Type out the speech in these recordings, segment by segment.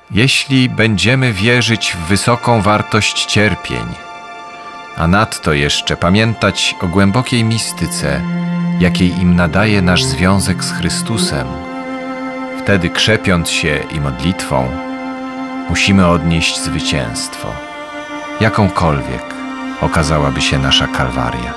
Jeśli będziemy wierzyć w wysoką wartość cierpień, a nadto jeszcze pamiętać o głębokiej mistyce, jakiej im nadaje nasz związek z Chrystusem, wtedy krzepiąc się i modlitwą, musimy odnieść zwycięstwo, jakąkolwiek okazałaby się nasza Kalwaria.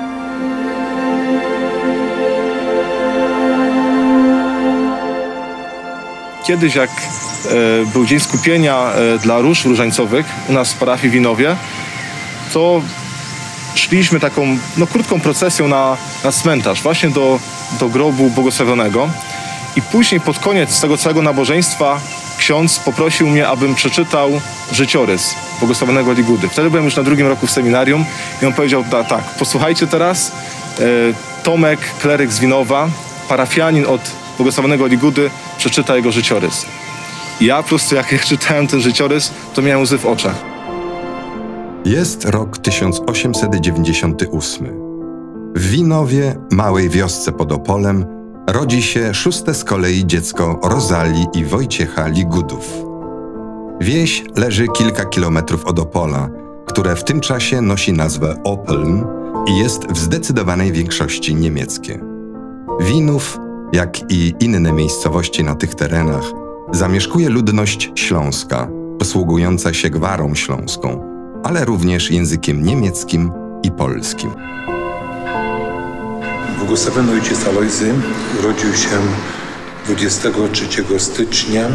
Kiedyś, jak był Dzień Skupienia dla róż różańcowych u nas w parafii w Winowie, to szliśmy taką krótką procesją na cmentarz, właśnie do grobu błogosławionego. I później pod koniec tego całego nabożeństwa ksiądz poprosił mnie, abym przeczytał życiorys błogosławionego Ligudy. Wtedy byłem już na 2. roku w seminarium i on powiedział tak, posłuchajcie teraz, Tomek, kleryk z Winowa, parafianin od błogosławionego Ligudy, przeczyta jego życiorys. I ja po prostu jak czytałem ten życiorys, to miałem łzy w oczach. Jest rok 1898. W Winowie, małej wiosce pod Opolem, rodzi się 6. z kolei dziecko Rozalii i Wojciecha Ligudów. Wieś leży kilka kilometrów od Opola, które w tym czasie nosi nazwę Opeln i jest w zdecydowanej większości niemieckie. Winów, jak i inne miejscowości na tych terenach, zamieszkuje ludność śląska, posługująca się gwarą śląską, ale również językiem niemieckim i polskim. Błogosławiony ojciec Alojzy urodził się 23 stycznia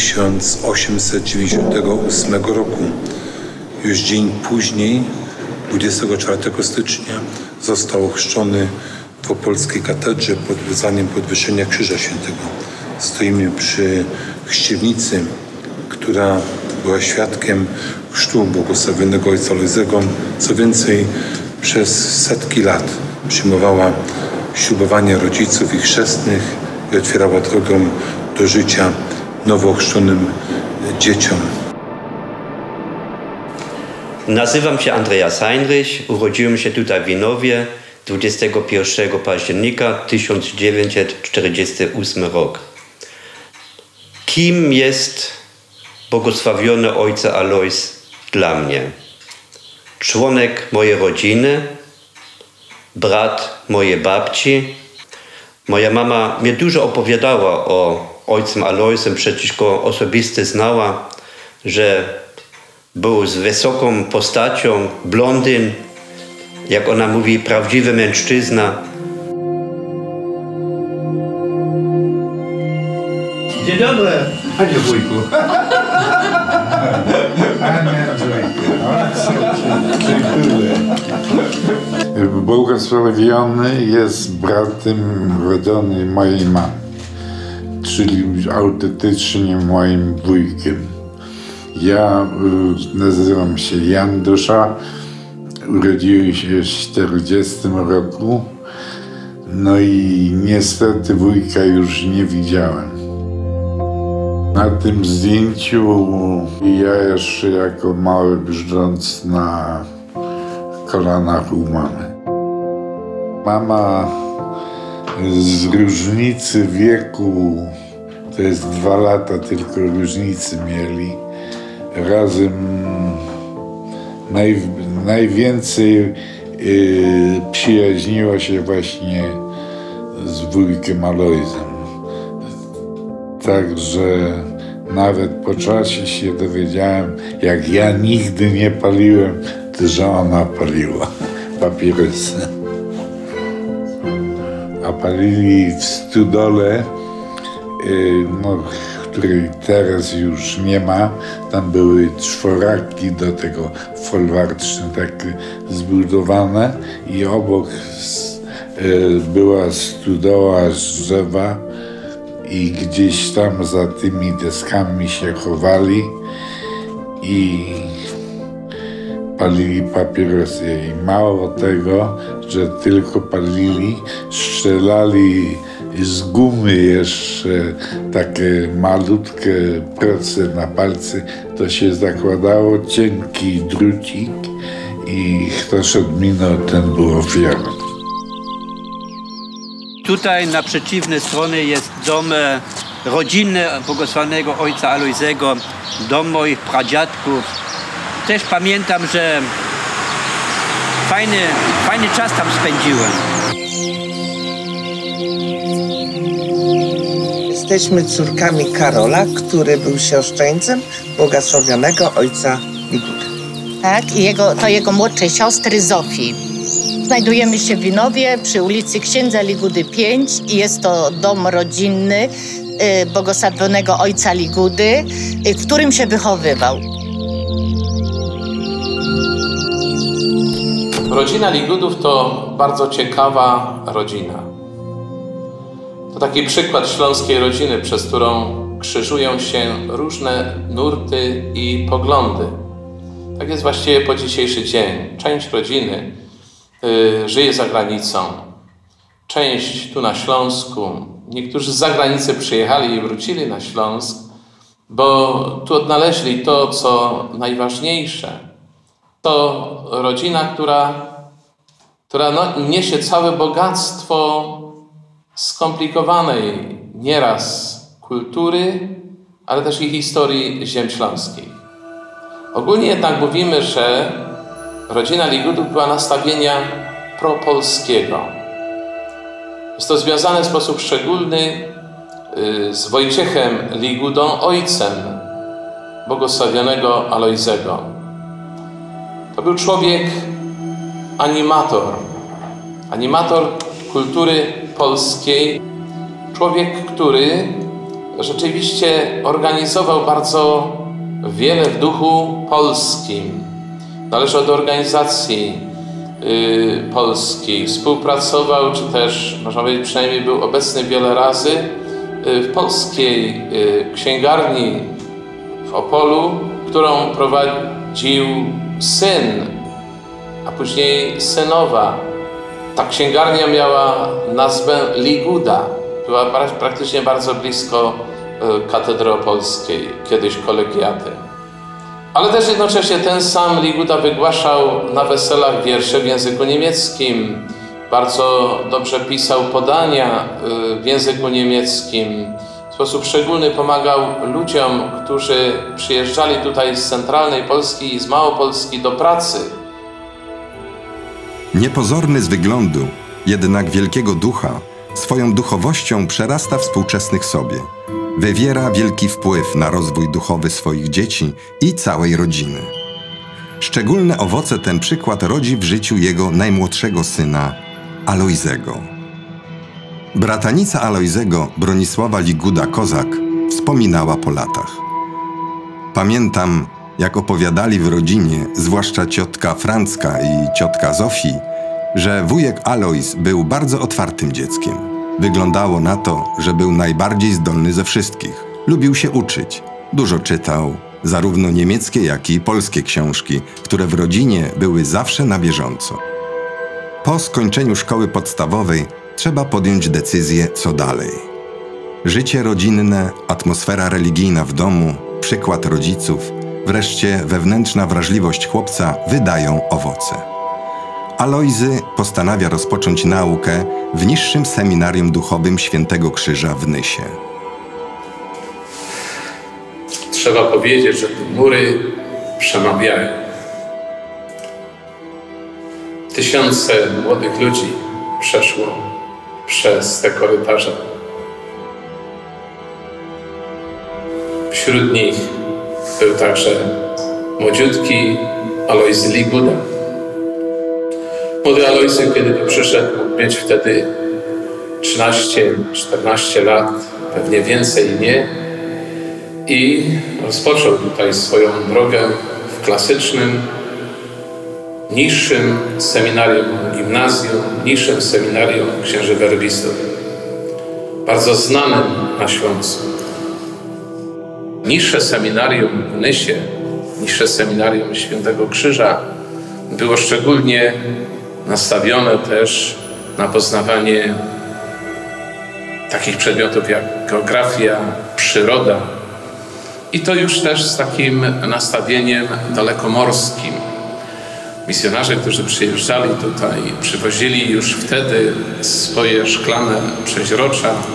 1898 roku. Już dzień później, 24 stycznia, został ochrzczony w opolskiej katedrze pod wezwaniem podwyższenia Krzyża Świętego. Stoimy przy chrzcielnicy, która była świadkiem chrztu błogosławionego ojca Alojzego. Co więcej, przez setki lat przyjmowała ślubowanie rodziców i chrzestnych i otwierała drogę do życia nowo ochrzczonym dzieciom. Nazywam się Andreas Heinrich, urodziłem się tutaj w Winowie 21 października 1948 rok. Kim jest błogosławiony ojca Alojz dla mnie? Członek mojej rodziny, brat mojej babci. Moja mama mnie dużo opowiadała o ojcem Alojzem, przecież go osobiście znała, że był z wysoką postacią, blondyn, jak ona mówi, prawdziwy mężczyzna. Dzień dobry, panie wujku. Panie wujku. Błogosławiony jest bratem rodzony mojej mamy, czyli autentycznie moim wujkiem. Ja nazywam się Jan Dusza, urodziłem się w 1940 roku, no i niestety wujka już nie widziałem. Na tym zdjęciu ja jeszcze jako mały brzdąc na kolanach u mamy. Mama z różnicy wieku, to jest 2 lata tylko różnicy mieli, razem najwięcej przyjaźniła się właśnie z wujkiem Alojzem. Także nawet po czasie się dowiedziałem, jak ja nigdy nie paliłem, to że ona paliła papierosy. A palili w stodole, której teraz już nie ma. Tam były czworaki do tego folwarczne takie zbudowane i obok była stodoła z drzewa i gdzieś tam za tymi deskami się chowali i palili papierosy. I mało tego, że tylko palili, strzelali z gumy jeszcze takie malutkie proce na palce, to się zakładało cienki drucik i kto szedł minął, ten był ofiarą. Tutaj na przeciwnej stronie jest dom rodziny błogosławionego ojca Alojzego, dom moich pradziadków. Też pamiętam, że fajny czas tam spędziłem. Jesteśmy córkami Karola, który był siostrzeńcem błogosławionego ojca Ligudy. Tak, i jego młodszej siostry Zofii. Znajdujemy się w Winowie przy ulicy Księdza Ligudy 5 i jest to dom rodzinny błogosławionego ojca Ligudy, w którym się wychowywał. Rodzina Ligudów to bardzo ciekawa rodzina. To taki przykład śląskiej rodziny, przez którą krzyżują się różne nurty i poglądy. Tak jest właściwie po dzisiejszy dzień. Część rodziny żyje za granicą, część tu na Śląsku. Niektórzy z zagranicy przyjechali i wrócili na Śląsk, bo tu odnaleźli to, co najważniejsze. To rodzina, która niesie całe bogactwo skomplikowanej nieraz kultury, ale też i historii ziem śląskich. Ogólnie jednak mówimy, że rodzina Ligudów była nastawienia propolskiego. Jest to związane w sposób szczególny z Wojciechem Ligudą, ojcem błogosławionego Alojzego. To był człowiek animator kultury polskiej, człowiek, który rzeczywiście organizował bardzo wiele w duchu polskim. Należał do organizacji polskiej, współpracował, czy też, można powiedzieć, przynajmniej był obecny wiele razy w polskiej księgarni w Opolu, którą prowadził syn, a później synowa. Ta księgarnia miała nazwę Liguda. Była praktycznie bardzo blisko katedry opolskiej, kiedyś kolegiaty. Ale też jednocześnie ten sam Liguda wygłaszał na weselach wiersze w języku niemieckim. Bardzo dobrze pisał podania w języku niemieckim. W sposób szczególny pomagał ludziom, którzy przyjeżdżali tutaj z centralnej Polski i z Małopolski do pracy. Niepozorny z wyglądu, jednak wielkiego ducha, swoją duchowością przerasta współczesnych sobie. Wywiera wielki wpływ na rozwój duchowy swoich dzieci i całej rodziny. Szczególne owoce ten przykład rodzi w życiu jego najmłodszego syna, Alojzego. Bratanica Alojzego, Bronisława Liguda-Kozak, wspominała po latach. Pamiętam, jak opowiadali w rodzinie, zwłaszcza ciotka Francka i ciotka Zofii, że wujek Alojz był bardzo otwartym dzieckiem. Wyglądało na to, że był najbardziej zdolny ze wszystkich. Lubił się uczyć. Dużo czytał, zarówno niemieckie, jak i polskie książki, które w rodzinie były zawsze na bieżąco. Po skończeniu szkoły podstawowej trzeba podjąć decyzję, co dalej. Życie rodzinne, atmosfera religijna w domu, przykład rodziców, wreszcie wewnętrzna wrażliwość chłopca wydają owoce. Alojzy postanawia rozpocząć naukę w niższym seminarium duchowym Świętego Krzyża w Nysie. Trzeba powiedzieć, że te mury przemawiają. Tysiące młodych ludzi przeszło przez te korytarze. Wśród nich był także młodziutki Alojzy Liguda. Młody Alojzy, kiedy tu przyszedł, mógł mieć wtedy 13-14 lat, pewnie więcej nie. I rozpoczął tutaj swoją drogę w klasycznym, niższym seminarium gimnazjum, niższym seminarium księży werbistów, bardzo znanym na Śląsku. Niższe seminarium w Nysie, niższe seminarium Świętego Krzyża było szczególnie nastawione też na poznawanie takich przedmiotów jak geografia, przyroda i to już też z takim nastawieniem dalekomorskim. Misjonarze, którzy przyjeżdżali tutaj, przywozili już wtedy swoje szklane przeźrocza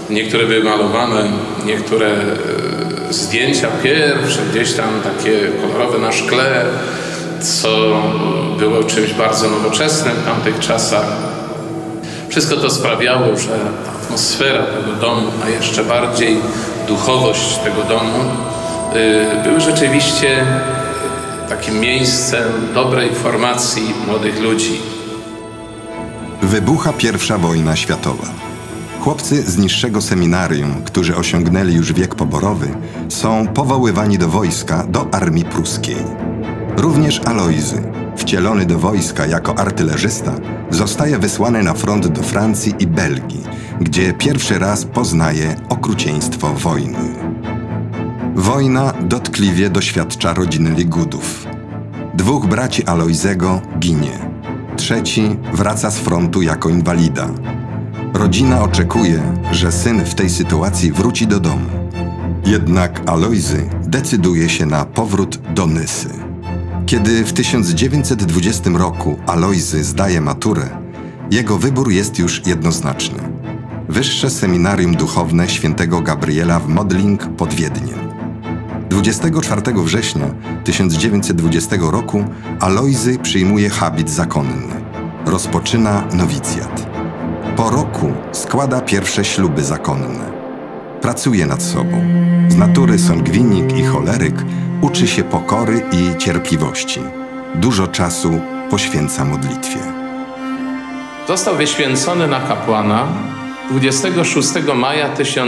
Niektóre były malowane, niektóre zdjęcia pierwsze, gdzieś tam takie kolorowe na szkle, co było czymś bardzo nowoczesnym w tamtych czasach. Wszystko to sprawiało, że atmosfera tego domu, a jeszcze bardziej duchowość tego domu były rzeczywiście takim miejscem dobrej formacji młodych ludzi. Wybucha I wojna światowa. Chłopcy z niższego seminarium, którzy osiągnęli już wiek poborowy, są powoływani do wojska, do armii pruskiej. Również Alojzy, wcielony do wojska jako artylerzysta, zostaje wysłany na front do Francji i Belgii, gdzie pierwszy raz poznaje okrucieństwo wojny. Wojna dotkliwie doświadcza rodziny Ligudów. 2 braci Alojzego ginie. 3 wraca z frontu jako inwalida. Rodzina oczekuje, że syn w tej sytuacji wróci do domu. Jednak Alojzy decyduje się na powrót do Nysy. Kiedy w 1920 roku Alojzy zdaje maturę, jego wybór jest już jednoznaczny. Wyższe Seminarium Duchowne Świętego Gabriela w Modling pod Wiedniem. 24 września 1920 roku Alojzy przyjmuje habit zakonny. Rozpoczyna nowicjat. Po roku składa pierwsze śluby zakonne. Pracuje nad sobą. Z natury songwinik i choleryk, uczy się pokory i cierpliwości. Dużo czasu poświęca modlitwie. Został wyświęcony na kapłana 26 maja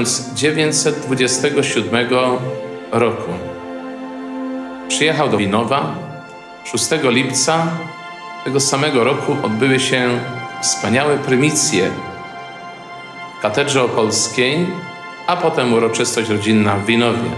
1927 roku. Przyjechał do Winowa. 6 lipca tego samego roku odbyły się wspaniałe prymicje w Katedrze Opolskiej, a potem uroczystość rodzinna w Winowie.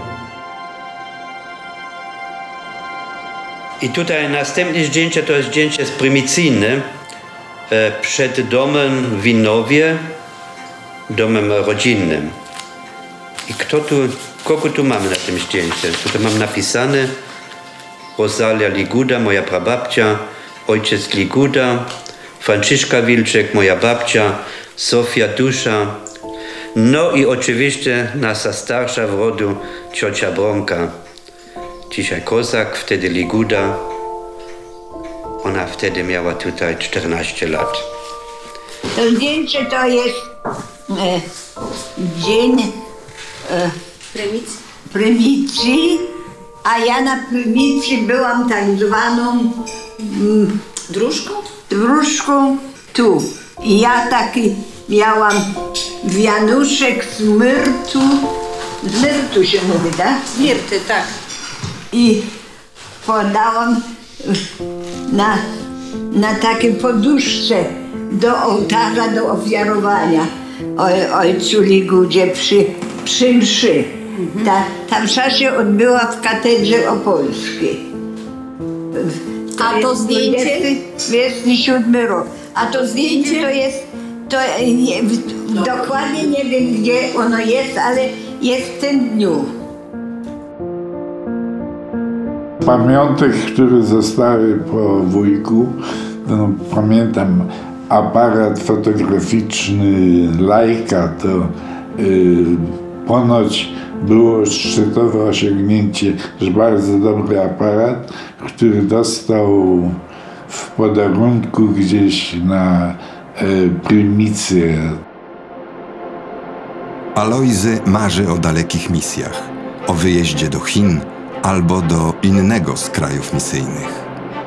I tutaj następne zdjęcie to jest zdjęcie z prymicyjne przed domem w Winowie, domem rodzinnym. I kogo tu mamy na tym zdjęciu? Tutaj mam napisane Rosalia Liguda, moja prababcia, ojciec Liguda, Franciszka Wilczek, moja babcia, Sofia Dusza, no i oczywiście nasza starsza w rodu ciocia Bronka. Dzisiaj Kozak, wtedy Liguda. Ona wtedy miała tutaj 14 lat. To zdjęcie to jest dzień prymicji, a ja na prymicji byłam tak zwaną dróżką tu. I ja taki miałam wianuszek z myrtu się mówi, tak? Mirty, tak. I podałam na takiej poduszce do ołtarza, do ofiarowania ojcu Ligudzie przy mszy. Ta msza się odbyła w Katedrze Opolskiej. A to zdjęcie? 27 rok. A to zdjęcie? Dokładnie nie wiem, gdzie ono jest, ale jest w tym dniu. Pamiątek, które zostały po wujku, no, pamiętam aparat fotograficzny Leica, to ponoć było szczytowe osiągnięcie, że bardzo dobry aparat, który dostał w podarunku gdzieś na prymicję. Alojzy marzy o dalekich misjach, o wyjeździe do Chin albo do innego z krajów misyjnych.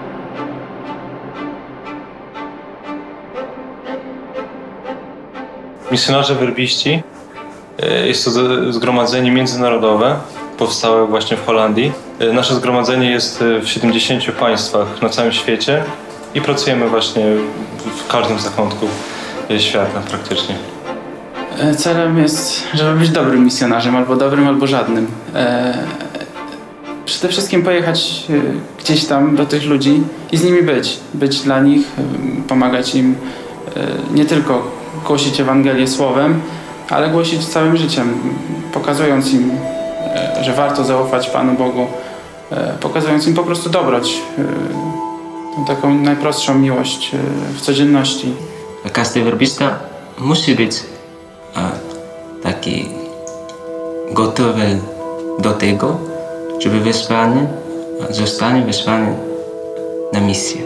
Misjonarze werbiści jest to zgromadzenie międzynarodowe, powstałe właśnie w Holandii. Nasze zgromadzenie jest w 70 państwach na całym świecie i pracujemy właśnie w każdym zakątku świata praktycznie. Celem jest, żeby być dobrym misjonarzem, albo dobrym, albo żadnym. Przede wszystkim pojechać gdzieś tam do tych ludzi i z nimi być dla nich, pomagać im nie tylko głosić Ewangelię słowem, ale głosić całym życiem, pokazując im, że warto zaufać Panu Bogu, pokazując im po prostu dobroć, taką najprostszą miłość w codzienności. Każdy werbista musi być taki gotowy do tego, żeby zostanie wysłany na misję.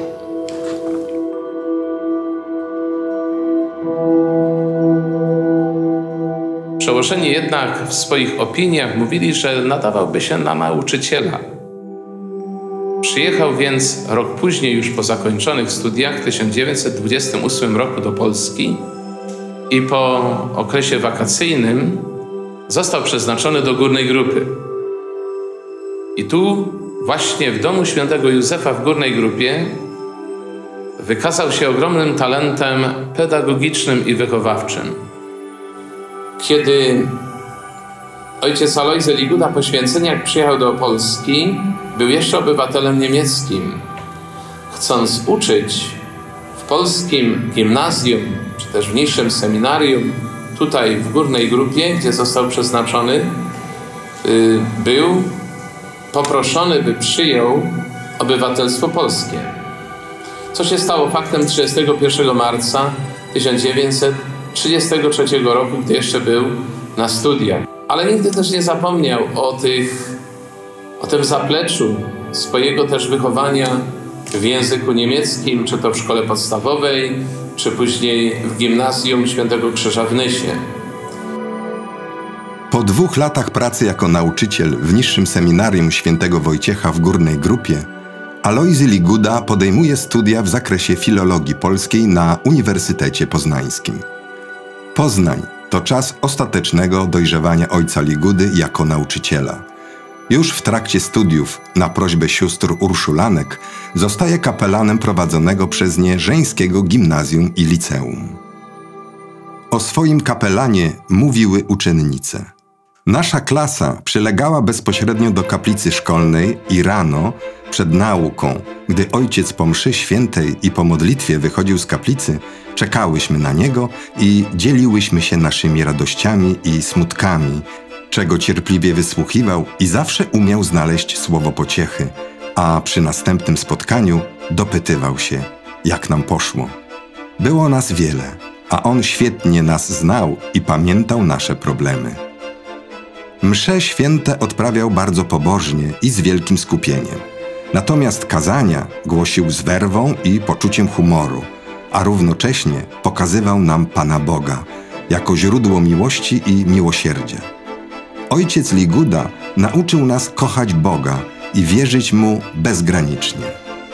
Przełożeni jednak w swoich opiniach mówili, że nadawałby się na nauczyciela. Przyjechał więc rok później, już po zakończonych studiach, w 1928 roku do Polski i po okresie wakacyjnym został przeznaczony do Górnej Grupy. I tu właśnie w domu świętego Józefa w Górnej Grupie wykazał się ogromnym talentem pedagogicznym i wychowawczym. Kiedy ojciec Alojzy Liguda po święceniach przyjechał do Polski, był jeszcze obywatelem niemieckim. Chcąc uczyć w polskim gimnazjum, czy też w niższym seminarium, tutaj w Górnej Grupie, gdzie został przeznaczony, był poproszony, by przyjął obywatelstwo polskie. Co się stało faktem 31 marca 1933 roku, gdy jeszcze był na studiach. Ale nigdy też nie zapomniał o tym zapleczu swojego też wychowania w języku niemieckim, czy to w szkole podstawowej, czy później w gimnazjum Świętego Krzyża w Nysie. Po 2 latach pracy jako nauczyciel w niższym seminarium Świętego Wojciecha w Górnej Grupie, Alojzy Liguda podejmuje studia w zakresie filologii polskiej na Uniwersytecie Poznańskim. Poznań to czas ostatecznego dojrzewania ojca Ligudy jako nauczyciela. Już w trakcie studiów, na prośbę sióstr urszulanek, zostaje kapelanem prowadzonego przez nie żeńskiego gimnazjum i liceum. O swoim kapelanie mówiły uczennice. Nasza klasa przylegała bezpośrednio do kaplicy szkolnej i rano, przed nauką, gdy ojciec po mszy świętej i po modlitwie wychodził z kaplicy, czekałyśmy na niego i dzieliłyśmy się naszymi radościami i smutkami, czego cierpliwie wysłuchiwał i zawsze umiał znaleźć słowo pociechy, a przy następnym spotkaniu dopytywał się, jak nam poszło. Było nas wiele, a on świetnie nas znał i pamiętał nasze problemy. Msze święte odprawiał bardzo pobożnie i z wielkim skupieniem. Natomiast kazania głosił z werwą i poczuciem humoru, a równocześnie pokazywał nam Pana Boga jako źródło miłości i miłosierdzia. Ojciec Liguda nauczył nas kochać Boga i wierzyć Mu bezgranicznie.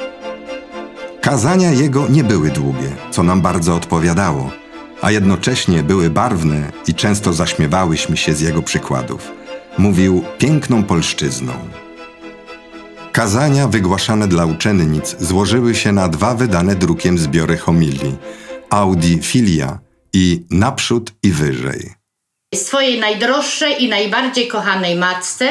Kazania jego nie były długie, co nam bardzo odpowiadało, a jednocześnie były barwne i często zaśmiewałyśmy się z jego przykładów. Mówił piękną polszczyzną. Kazania wygłaszane dla uczennic złożyły się na 2 wydane drukiem zbiory homilii Audi Filia i Naprzód i Wyżej. Swojej najdroższej i najbardziej kochanej matce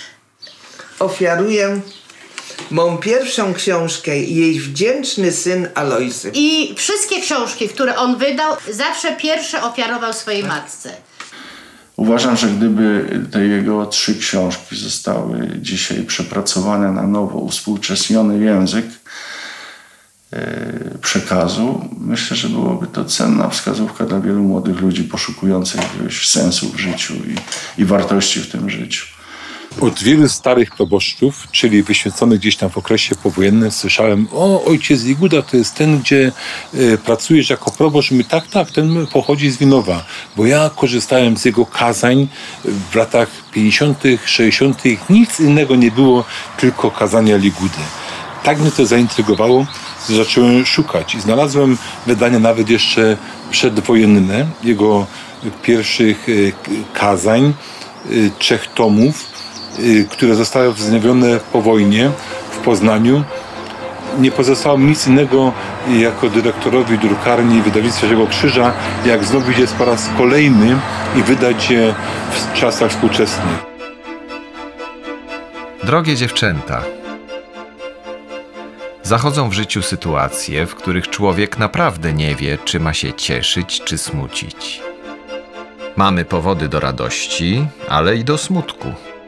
ofiaruję mą pierwszą książkę i jej wdzięczny syn Alojzy. I wszystkie książki, które on wydał, zawsze pierwsze ofiarował swojej matce. Uważam, że gdyby te jego 3 książki zostały dzisiaj przepracowane na nowo, uwspółcześniony język przekazu, myślę, że byłoby to cenna wskazówka dla wielu młodych ludzi poszukujących jakiegoś sensu w życiu i wartości w tym życiu. Od wielu starych proboszczów, czyli wyświęconych gdzieś tam w okresie powojennym, słyszałem: o, ojciec Liguda to jest ten, gdzie pracujesz jako proboszcz. My tak, ten pochodzi z Winowa, bo ja korzystałem z jego kazań w latach 50., 60. Nic innego nie było, tylko kazania Ligudy. Tak mnie to zaintrygowało, że zacząłem szukać i znalazłem wydania nawet jeszcze przedwojenne, jego pierwszych kazań, 3 tomów, które zostały wznowione po wojnie w Poznaniu. Nie pozostało mi nic innego jako dyrektorowi drukarni wydawnictwa Świętego Krzyża, jak znowu je po raz kolejny i wydać je w czasach współczesnych. Drogie dziewczęta, zachodzą w życiu sytuacje, w których człowiek naprawdę nie wie, czy ma się cieszyć, czy smucić. Mamy powody do radości, ale i do smutku.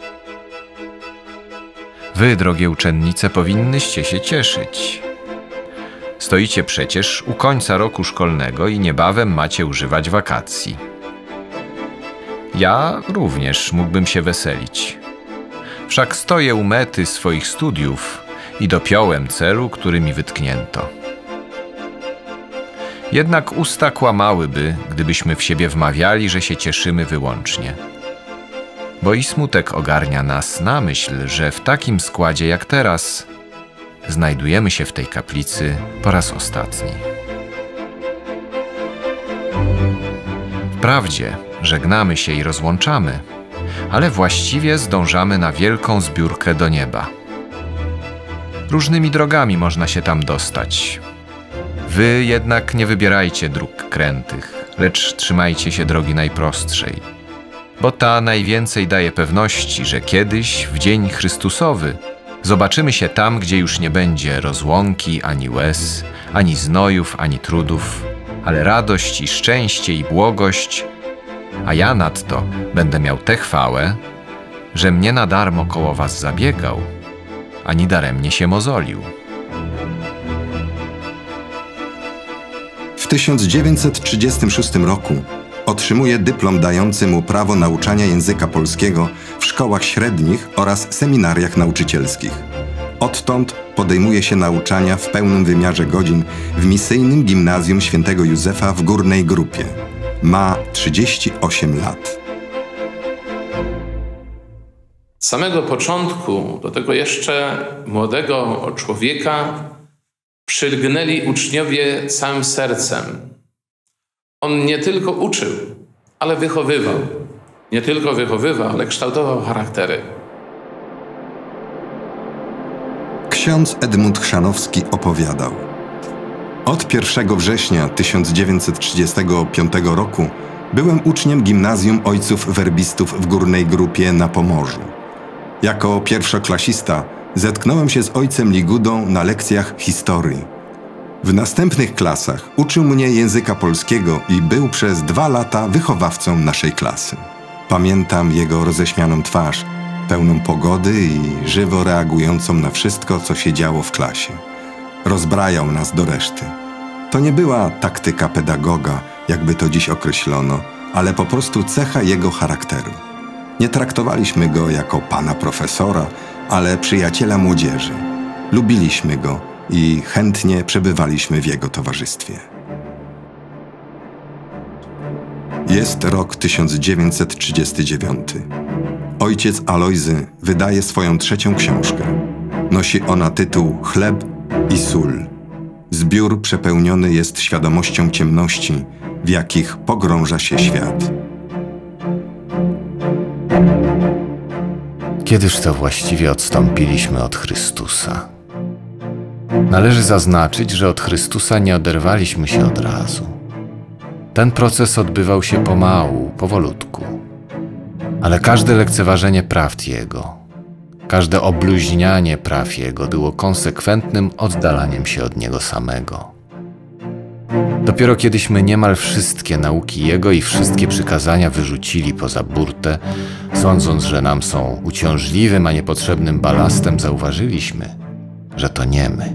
Wy, drogie uczennice, powinnyście się cieszyć. Stoicie przecież u końca roku szkolnego i niebawem macie używać wakacji. Ja również mógłbym się weselić. Wszak stoję u mety swoich studiów i dopiąłem celu, który mi wytknięto. Jednak usta kłamałyby, gdybyśmy w siebie wmawiali, że się cieszymy wyłącznie. Bo i smutek ogarnia nas na myśl, że w takim składzie jak teraz znajdujemy się w tej kaplicy po raz ostatni. Wprawdzie żegnamy się i rozłączamy, ale właściwie zdążamy na wielką zbiórkę do nieba. Różnymi drogami można się tam dostać. Wy jednak nie wybierajcie dróg krętych, lecz trzymajcie się drogi najprostszej, bo ta najwięcej daje pewności, że kiedyś, w dzień Chrystusowy, zobaczymy się tam, gdzie już nie będzie rozłąki, ani łez, ani znojów, ani trudów, ale radość i szczęście i błogość, a ja nadto będę miał tę chwałę, że mnie na darmo koło was zabiegał, ani daremnie się mozolił. W 1936 roku otrzymuje dyplom dający mu prawo nauczania języka polskiego w szkołach średnich oraz seminariach nauczycielskich. Odtąd podejmuje się nauczania w pełnym wymiarze godzin w misyjnym gimnazjum Świętego Józefa w Górnej Grupie. Ma 38 lat. Z samego początku do tego jeszcze młodego człowieka przylgnęli uczniowie całym sercem. On nie tylko uczył, ale wychowywał. Nie tylko wychowywał, ale kształtował charaktery. Ksiądz Edmund Chrzanowski opowiadał: od 1 września 1935 roku byłem uczniem gimnazjum ojców werbistów w Górnej Grupie na Pomorzu. Jako pierwszoklasista zetknąłem się z ojcem Ligudą na lekcjach historii. W następnych klasach uczył mnie języka polskiego i był przez 2 lata wychowawcą naszej klasy. Pamiętam jego roześmianą twarz, pełną pogody i żywo reagującą na wszystko, co się działo w klasie. Rozbrajał nas do reszty. To nie była taktyka pedagoga, jakby to dziś określono, ale po prostu cecha jego charakteru. Nie traktowaliśmy go jako pana profesora, ale przyjaciela młodzieży. Lubiliśmy go i chętnie przebywaliśmy w jego towarzystwie. Jest rok 1939. Ojciec Alojzy wydaje swoją 3. książkę. Nosi ona tytuł Chleb i sól. Zbiór przepełniony jest świadomością ciemności, w jakich pogrąża się świat. Kiedyż to właściwie odstąpiliśmy od Chrystusa? Należy zaznaczyć, że od Chrystusa nie oderwaliśmy się od razu. Ten proces odbywał się pomału, powolutku. Ale każde lekceważenie prawd Jego, każde obluźnianie praw Jego było konsekwentnym oddalaniem się od Niego samego. Dopiero kiedyśmy niemal wszystkie nauki Jego i wszystkie przykazania wyrzucili poza burtę, sądząc, że nam są uciążliwym, a niepotrzebnym balastem, zauważyliśmy, że to nie my.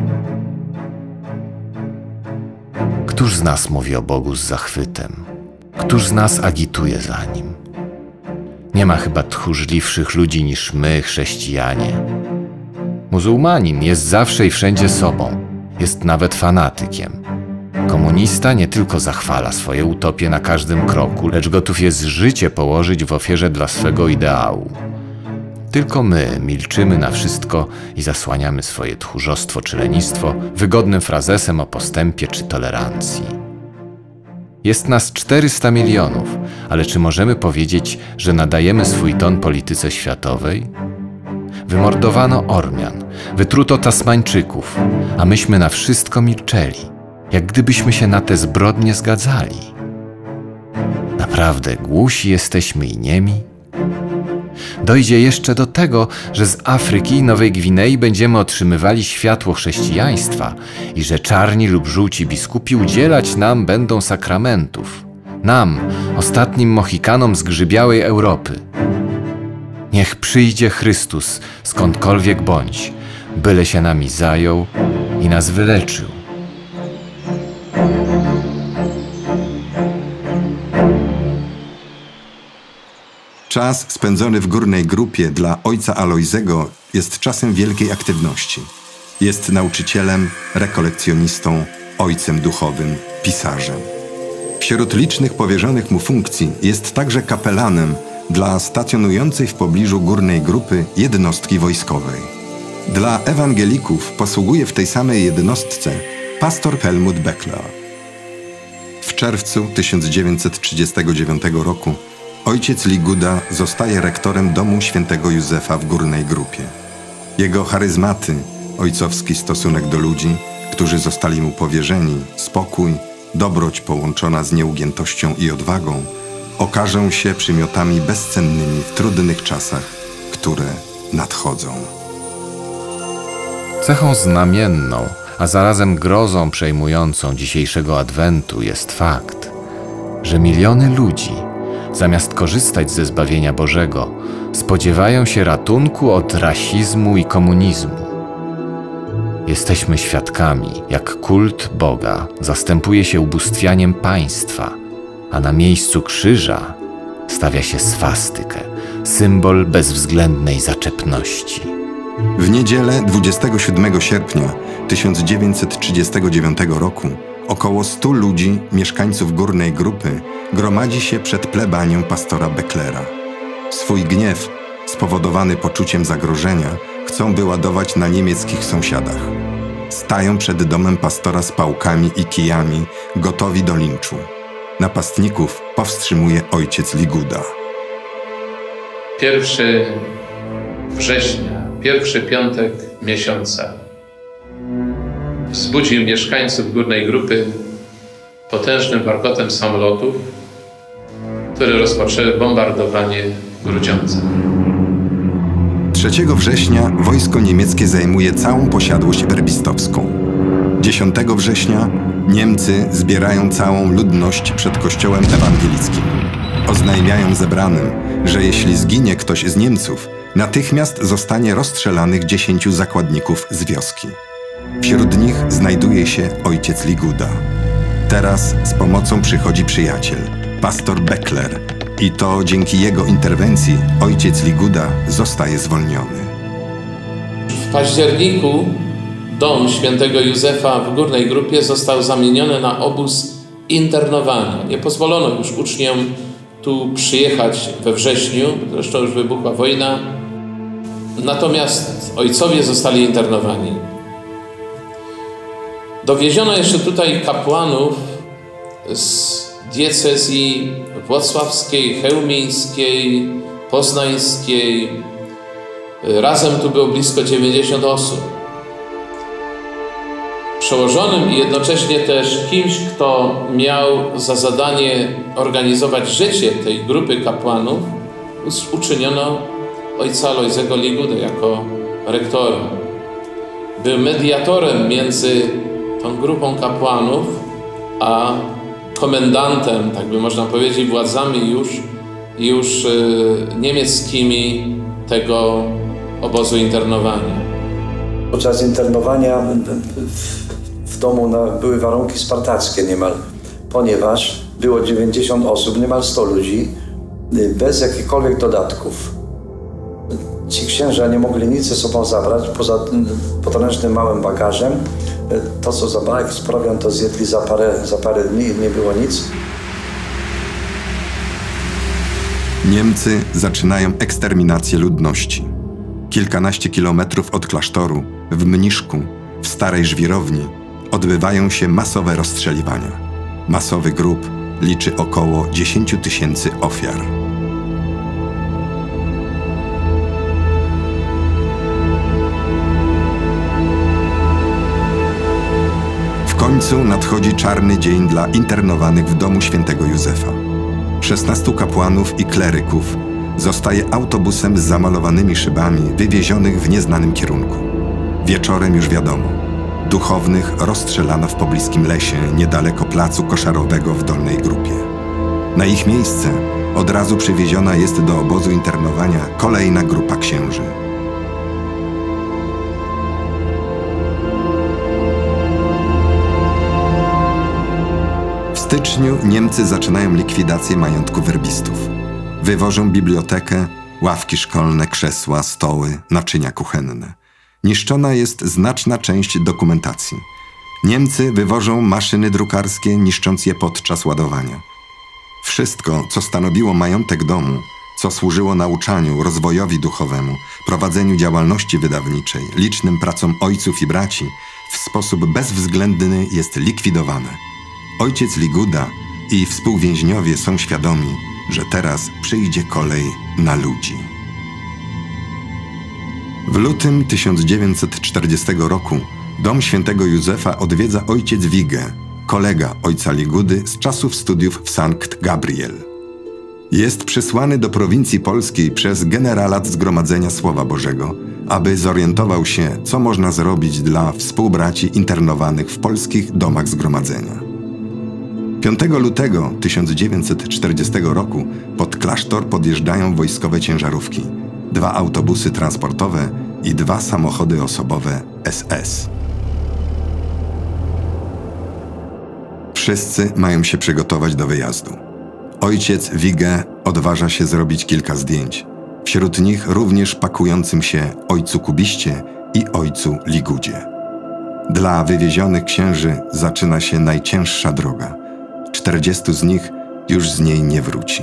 Któż z nas mówi o Bogu z zachwytem? Któż z nas agituje za Nim? Nie ma chyba tchórzliwszych ludzi niż my, chrześcijanie. Muzułmanin jest zawsze i wszędzie sobą, jest nawet fanatykiem. Komunista nie tylko zachwala swoje utopie na każdym kroku, lecz gotów jest życie położyć w ofierze dla swego ideału. Tylko my milczymy na wszystko i zasłaniamy swoje tchórzostwo czy lenistwo wygodnym frazesem o postępie czy tolerancji. Jest nas 400 milionów, ale czy możemy powiedzieć, że nadajemy swój ton polityce światowej? Wymordowano Ormian, wytruto Tasmańczyków, a myśmy na wszystko milczeli, jak gdybyśmy się na te zbrodnie zgadzali. Naprawdę głusi jesteśmy i niemi? Dojdzie jeszcze do tego, że z Afryki i Nowej Gwinei będziemy otrzymywali światło chrześcijaństwa i że czarni lub żółci biskupi udzielać nam będą sakramentów. Nam, ostatnim Mohikanom z grzybiałej Europy. Niech przyjdzie Chrystus, skądkolwiek bądź, byle się nami zajął i nas wyleczył. Czas spędzony w górnej grupie dla ojca Alojzego jest czasem wielkiej aktywności. Jest nauczycielem, rekolekcjonistą, ojcem duchowym, pisarzem. Wśród licznych powierzonych mu funkcji jest także kapelanem dla stacjonującej w pobliżu górnej grupy jednostki wojskowej. Dla ewangelików posługuje w tej samej jednostce pastor Helmut Beckler. W czerwcu 1939 roku ojciec Liguda zostaje rektorem domu świętego Józefa w górnej grupie. Jego charyzmaty, ojcowski stosunek do ludzi, którzy zostali mu powierzeni, spokój, dobroć połączona z nieugiętością i odwagą, okażą się przymiotami bezcennymi w trudnych czasach, które nadchodzą. Cechą znamienną, a zarazem grozą przejmującą dzisiejszego Adwentu jest fakt, że miliony ludzi, zamiast korzystać ze zbawienia Bożego, spodziewają się ratunku od rasizmu i komunizmu. Jesteśmy świadkami, jak kult Boga zastępuje się ubóstwianiem państwa, a na miejscu krzyża stawia się swastykę, symbol bezwzględnej zaczepności. W niedzielę 27 sierpnia 1939 roku około 100 ludzi, mieszkańców górnej grupy, gromadzi się przed plebanią pastora Becklera. Swój gniew, spowodowany poczuciem zagrożenia, chcą wyładować na niemieckich sąsiadach. Stają przed domem pastora z pałkami i kijami, gotowi do linczu. Napastników powstrzymuje ojciec Liguda. 1 września, pierwszy piątek miesiąca, wzbudził mieszkańców górnej grupy potężnym warkotem samolotów, które rozpoczęły bombardowanie Grudziądza. 3 września wojsko niemieckie zajmuje całą posiadłość werbistowską. 10 września Niemcy zbierają całą ludność przed kościołem ewangelickim. Oznajmiają zebranym, że jeśli zginie ktoś z Niemców, natychmiast zostanie rozstrzelanych 10 zakładników z wioski. Wśród nich znajduje się ojciec Liguda. Teraz z pomocą przychodzi przyjaciel, pastor Beckler, i to dzięki jego interwencji ojciec Liguda zostaje zwolniony. W październiku dom świętego Józefa w górnej grupie został zamieniony na obóz internowania. Nie pozwolono już uczniom tu przyjechać we wrześniu, zresztą już wybuchła wojna, natomiast ojcowie zostali internowani. Dowieziono jeszcze tutaj kapłanów z diecezji włocławskiej, chełmińskiej, poznańskiej. Razem tu było blisko 90 osób. Przełożonym i jednocześnie też kimś, kto miał za zadanie organizować życie tej grupy kapłanów, uczyniono ojca Alojzego Ligudę jako rektora. Był mediatorem między tą grupą kapłanów a komendantem, tak by można powiedzieć, władzami już niemieckimi tego obozu internowania. Podczas internowania w domu były warunki spartackie niemal, ponieważ było 90 osób, niemal 100 ludzi, bez jakichkolwiek dodatków. Ci księża nie mogli nic ze sobą zabrać, poza potężnym małym bagażem. To, co zabrali z prowiant, to zjedli za parę dni i nie było nic. Niemcy zaczynają eksterminację ludności. Kilkanaście kilometrów od klasztoru, w Mniszku, w Starej Żwirowni, odbywają się masowe rozstrzeliwania. Masowy grób liczy około 10 000 ofiar. W końcu nadchodzi czarny dzień dla internowanych w domu świętego Józefa. 16 kapłanów i kleryków zostaje autobusem z zamalowanymi szybami wywiezionych w nieznanym kierunku. Wieczorem już wiadomo, duchownych rozstrzelano w pobliskim lesie niedaleko placu koszarowego w Dolnej Grupie. Na ich miejsce od razu przywieziona jest do obozu internowania kolejna grupa księży. W styczniu Niemcy zaczynają likwidację majątku werbistów. Wywożą bibliotekę, ławki szkolne, krzesła, stoły, naczynia kuchenne. Niszczona jest znaczna część dokumentacji. Niemcy wywożą maszyny drukarskie, niszcząc je podczas ładowania. Wszystko, co stanowiło majątek domu, co służyło nauczaniu, rozwojowi duchowemu, prowadzeniu działalności wydawniczej, licznym pracom ojców i braci, w sposób bezwzględny jest likwidowane. Ojciec Liguda i współwięźniowie są świadomi, że teraz przyjdzie kolej na ludzi. W lutym 1940 roku dom świętego Józefa odwiedza ojciec Wigge, kolega ojca Ligudy z czasów studiów w Sankt Gabriel. Jest przysłany do prowincji polskiej przez generalat Zgromadzenia Słowa Bożego, aby zorientował się, co można zrobić dla współbraci internowanych w polskich domach zgromadzenia. 5 lutego 1940 roku pod klasztor podjeżdżają wojskowe ciężarówki, 2 autobusy transportowe i 2 samochody osobowe SS. Wszyscy mają się przygotować do wyjazdu. Ojciec Wigge odważa się zrobić kilka zdjęć. Wśród nich również pakującym się ojcu Kubiście i ojcu Ligudzie. Dla wywiezionych księży zaczyna się najcięższa droga. 40 z nich już z niej nie wróci.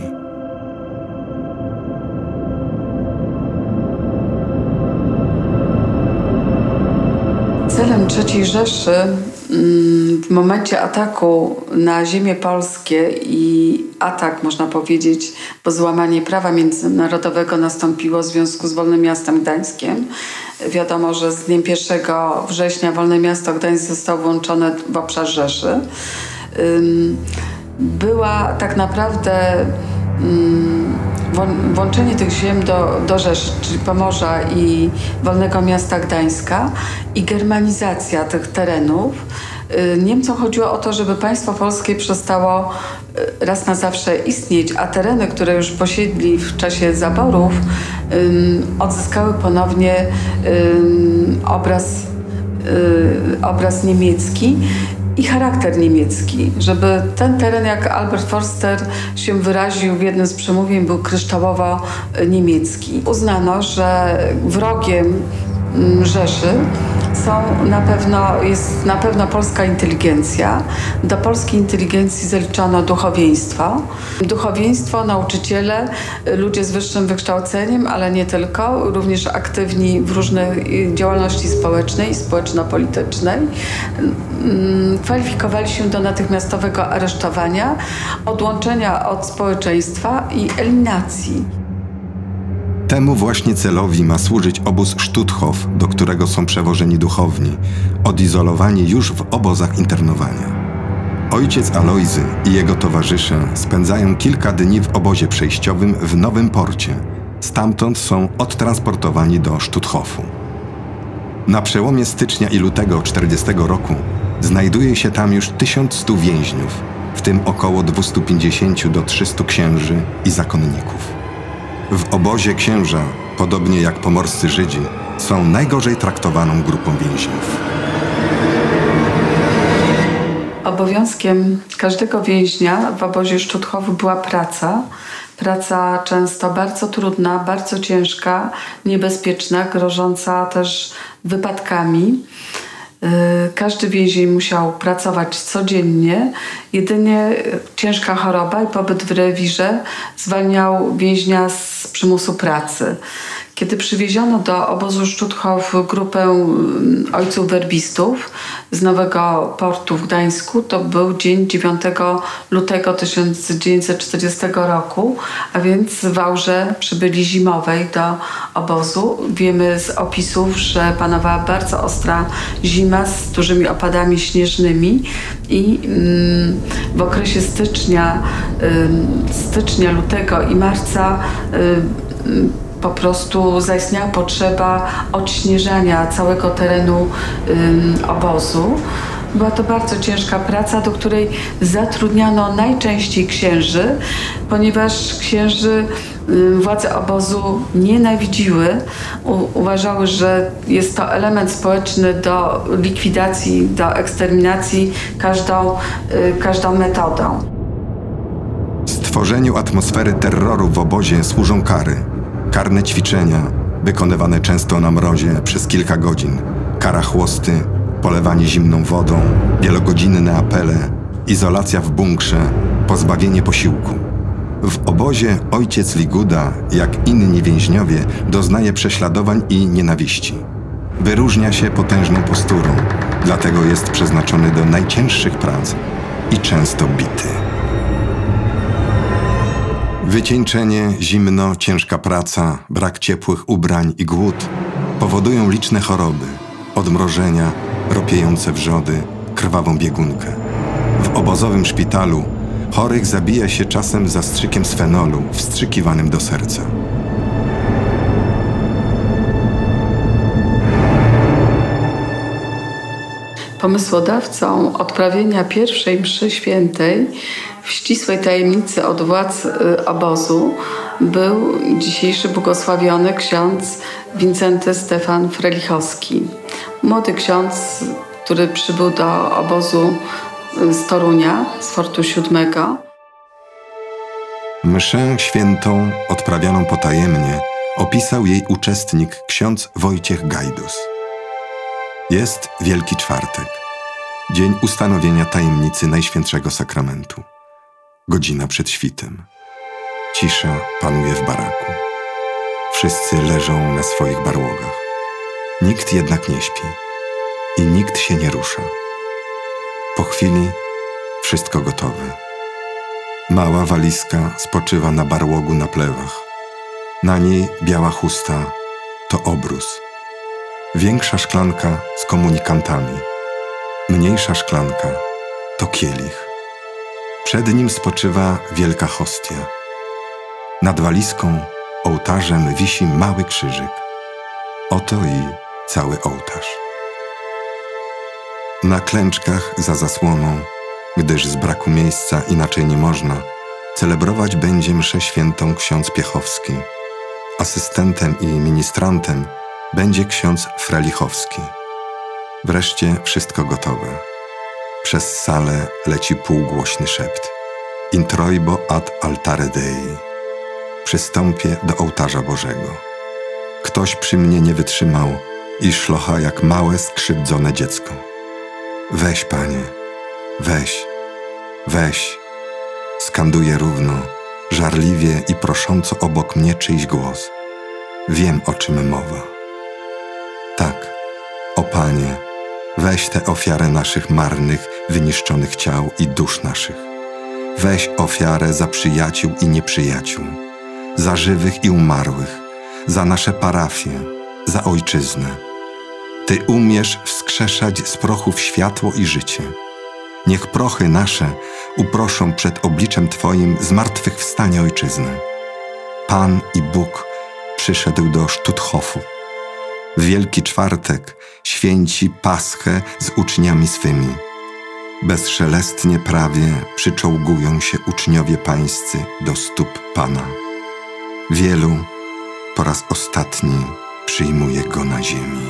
Celem III Rzeszy w momencie ataku na ziemię polskie i atak, można powiedzieć, bo złamanie prawa międzynarodowego nastąpiło w związku z Wolnym Miastem Gdańskiem. Wiadomo, że z dniem 1 września Wolne Miasto Gdańsk zostało włączone w obszar Rzeszy. Była tak naprawdę włączenie tych ziem do Rzeszy, czyli Pomorza i Wolnego Miasta Gdańska i germanizacja tych terenów. Niemcom chodziło o to, żeby państwo polskie przestało raz na zawsze istnieć, a tereny, które już posiedli w czasie zaborów, odzyskały ponownie obraz niemiecki i charakter niemiecki, żeby ten teren, jak Albert Forster się wyraził w jednym z przemówień, był kryształowo niemiecki. Uznano, że wrogiem Rzeszy jest na pewno polska inteligencja. Do polskiej inteligencji zaliczono duchowieństwo. Duchowieństwo, nauczyciele, ludzie z wyższym wykształceniem, ale nie tylko, również aktywni w różnej działalności społecznej i społeczno-politycznej. Kwalifikowali się do natychmiastowego aresztowania, odłączenia od społeczeństwa i eliminacji. Temu właśnie celowi ma służyć obóz Stutthof, do którego są przewożeni duchowni, odizolowani już w obozach internowania. Ojciec Alojzy i jego towarzysze spędzają kilka dni w obozie przejściowym w Nowym Porcie. Stamtąd są odtransportowani do Stutthofu. Na przełomie stycznia i lutego 1940 roku znajduje się tam już 1100 więźniów, w tym około 250 do 300 księży i zakonników. W obozie księża, podobnie jak pomorscy Żydzi, są najgorzej traktowaną grupą więźniów. Obowiązkiem każdego więźnia w obozie Stutthofu była praca. Praca często bardzo trudna, bardzo ciężka, niebezpieczna, grożąca też wypadkami. Każdy więzień musiał pracować codziennie. Jedynie ciężka choroba i pobyt w rewirze zwalniał więźnia z przymusu pracy. Kiedy przywieziono do obozu Stutthof grupę ojców werbistów z Nowego Portu w Gdańsku, to był dzień 9 lutego 1940 roku, a więc w aurze przybyli zimowej do obozu. Wiemy z opisów, że panowała bardzo ostra zima z dużymi opadami śnieżnymi i w okresie stycznia, lutego i marca po prostu zaistniała potrzeba odśnieżania całego terenu obozu. Była to bardzo ciężka praca, do której zatrudniano najczęściej księży, ponieważ księży władze obozu nienawidziły. Uważały, że jest to element społeczny do likwidacji, do eksterminacji każdą metodą. Tworzeniu atmosfery terroru w obozie służą kary. Karne ćwiczenia, wykonywane często na mrozie przez kilka godzin. Kara chłosty, polewanie zimną wodą, wielogodzinne apele, izolacja w bunkrze, pozbawienie posiłku. W obozie ojciec Liguda, jak inni więźniowie, doznaje prześladowań i nienawiści. Wyróżnia się potężną posturą, dlatego jest przeznaczony do najcięższych prac i często bity. Wycieńczenie, zimno, ciężka praca, brak ciepłych ubrań i głód powodują liczne choroby, odmrożenia, ropiejące wrzody, krwawą biegunkę. W obozowym szpitalu chorych zabija się czasem zastrzykiem z fenolu wstrzykiwanym do serca. Pomysłodawcą odprawienia pierwszej mszy świętej w ścisłej tajemnicy od władz obozu był dzisiejszy błogosławiony ksiądz Wincenty Stefan Frelichowski. Młody ksiądz, który przybył do obozu z Torunia, z Fortu 7. Mszę świętą, odprawianą potajemnie, opisał jej uczestnik ksiądz Wojciech Gajdus. Jest Wielki Czwartek, dzień ustanowienia tajemnicy Najświętszego Sakramentu. Godzina przed świtem. Cisza panuje w baraku. Wszyscy leżą na swoich barłogach. Nikt jednak nie śpi i nikt się nie rusza. Po chwili wszystko gotowe. Mała walizka spoczywa na barłogu na plewach. Na niej biała chusta to obrus. Większa szklanka z komunikantami. Mniejsza szklanka to kielich. Przed nim spoczywa wielka hostia. Nad walizką, ołtarzem wisi mały krzyżyk. Oto i cały ołtarz. Na klęczkach za zasłoną, gdyż z braku miejsca inaczej nie można, celebrować będzie mszę świętą ksiądz Piechowski. Asystentem i ministrantem będzie ksiądz Frelichowski. Wreszcie wszystko gotowe. Przez salę leci półgłośny szept. Introibo ad altare Dei. Przystąpię do ołtarza Bożego. Ktoś przy mnie nie wytrzymał i szlocha jak małe, skrzywdzone dziecko. Weź, Panie, weź, weź. Skanduje równo, żarliwie i prosząco obok mnie czyjś głos. Wiem, o czym mowa. Tak, o Panie, weź tę ofiarę naszych marnych, wyniszczonych ciał i dusz naszych. Weź ofiarę za przyjaciół i nieprzyjaciół, za żywych i umarłych, za nasze parafie, za ojczyznę. Ty umiesz wskrzeszać z prochów światło i życie. Niech prochy nasze uproszą przed obliczem Twoim zmartwychwstanie ojczyzny. Pan i Bóg przyszedł do Stutthofu. W Wielki Czwartek święci Paschę z uczniami swymi. Bezszelestnie prawie przyczołgują się uczniowie pańscy do stóp Pana. Wielu po raz ostatni przyjmuje Go na ziemi.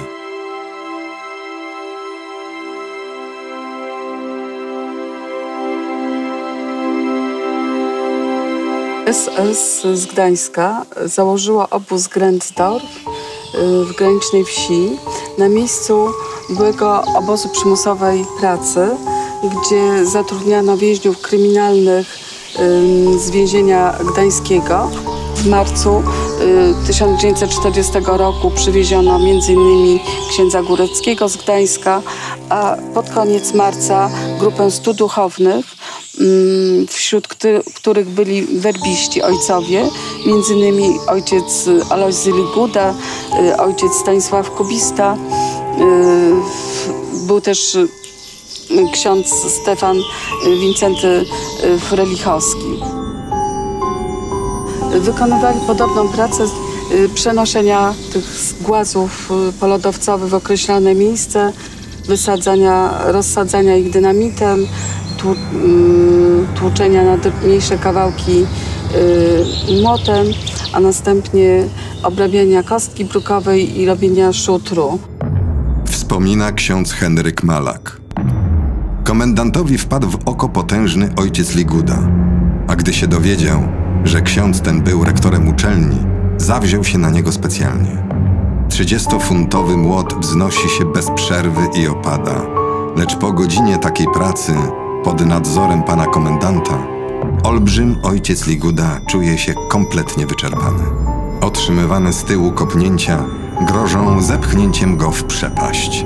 SS z Gdańska założyła obóz Grenzdorf w granicznej wsi na miejscu byłego obozu przymusowej pracy, gdzie zatrudniano więźniów kryminalnych z więzienia gdańskiego. W marcu 1940 roku przywieziono m.in. księdza Góreckiego z Gdańska, a pod koniec marca grupę 100 duchownych, wśród których byli werbiści ojcowie, m.in. ojciec Alojzy Liguda, ojciec Stanisław Kubista, był też ksiądz Stefan Wincenty Frelichowski. Wykonywali podobną pracę przenoszenia tych głazów polodowcowych w określone miejsce, rozsadzania ich dynamitem, tłuczenia na mniejsze kawałki młotem, a następnie obrabiania kostki brukowej i robienia szutru. Wspomina ksiądz Henryk Malak. Komendantowi wpadł w oko potężny ojciec Liguda, A gdy się dowiedział, że ksiądz ten był rektorem uczelni, zawziął się na niego specjalnie. 30-funtowy młot wznosi się bez przerwy i opada, lecz po godzinie takiej pracy, pod nadzorem pana komendanta, olbrzym ojciec Liguda czuje się kompletnie wyczerpany. Otrzymywane z tyłu kopnięcia grożą zepchnięciem go w przepaść.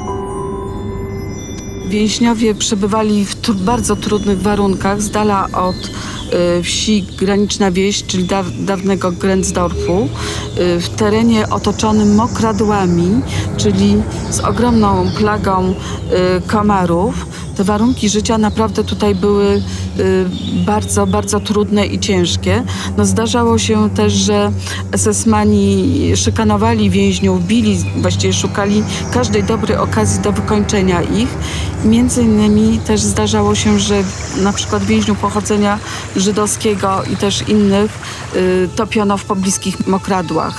Więźniowie przebywali w bardzo trudnych warunkach, z dala od wsi Graniczna Wieś, czyli dawnego Grenzdorfu, w terenie otoczonym mokradłami, czyli z ogromną plagą komarów. Te warunki życia naprawdę tutaj były bardzo, bardzo trudne i ciężkie. No, zdarzało się też, że SS-mani szykanowali więźniów, bili, właściwie szukali każdej dobrej okazji do wykończenia ich. Między innymi też zdarzało się, że na przykład więźniów pochodzenia żydowskiego i też innych topiono w pobliskich mokradłach.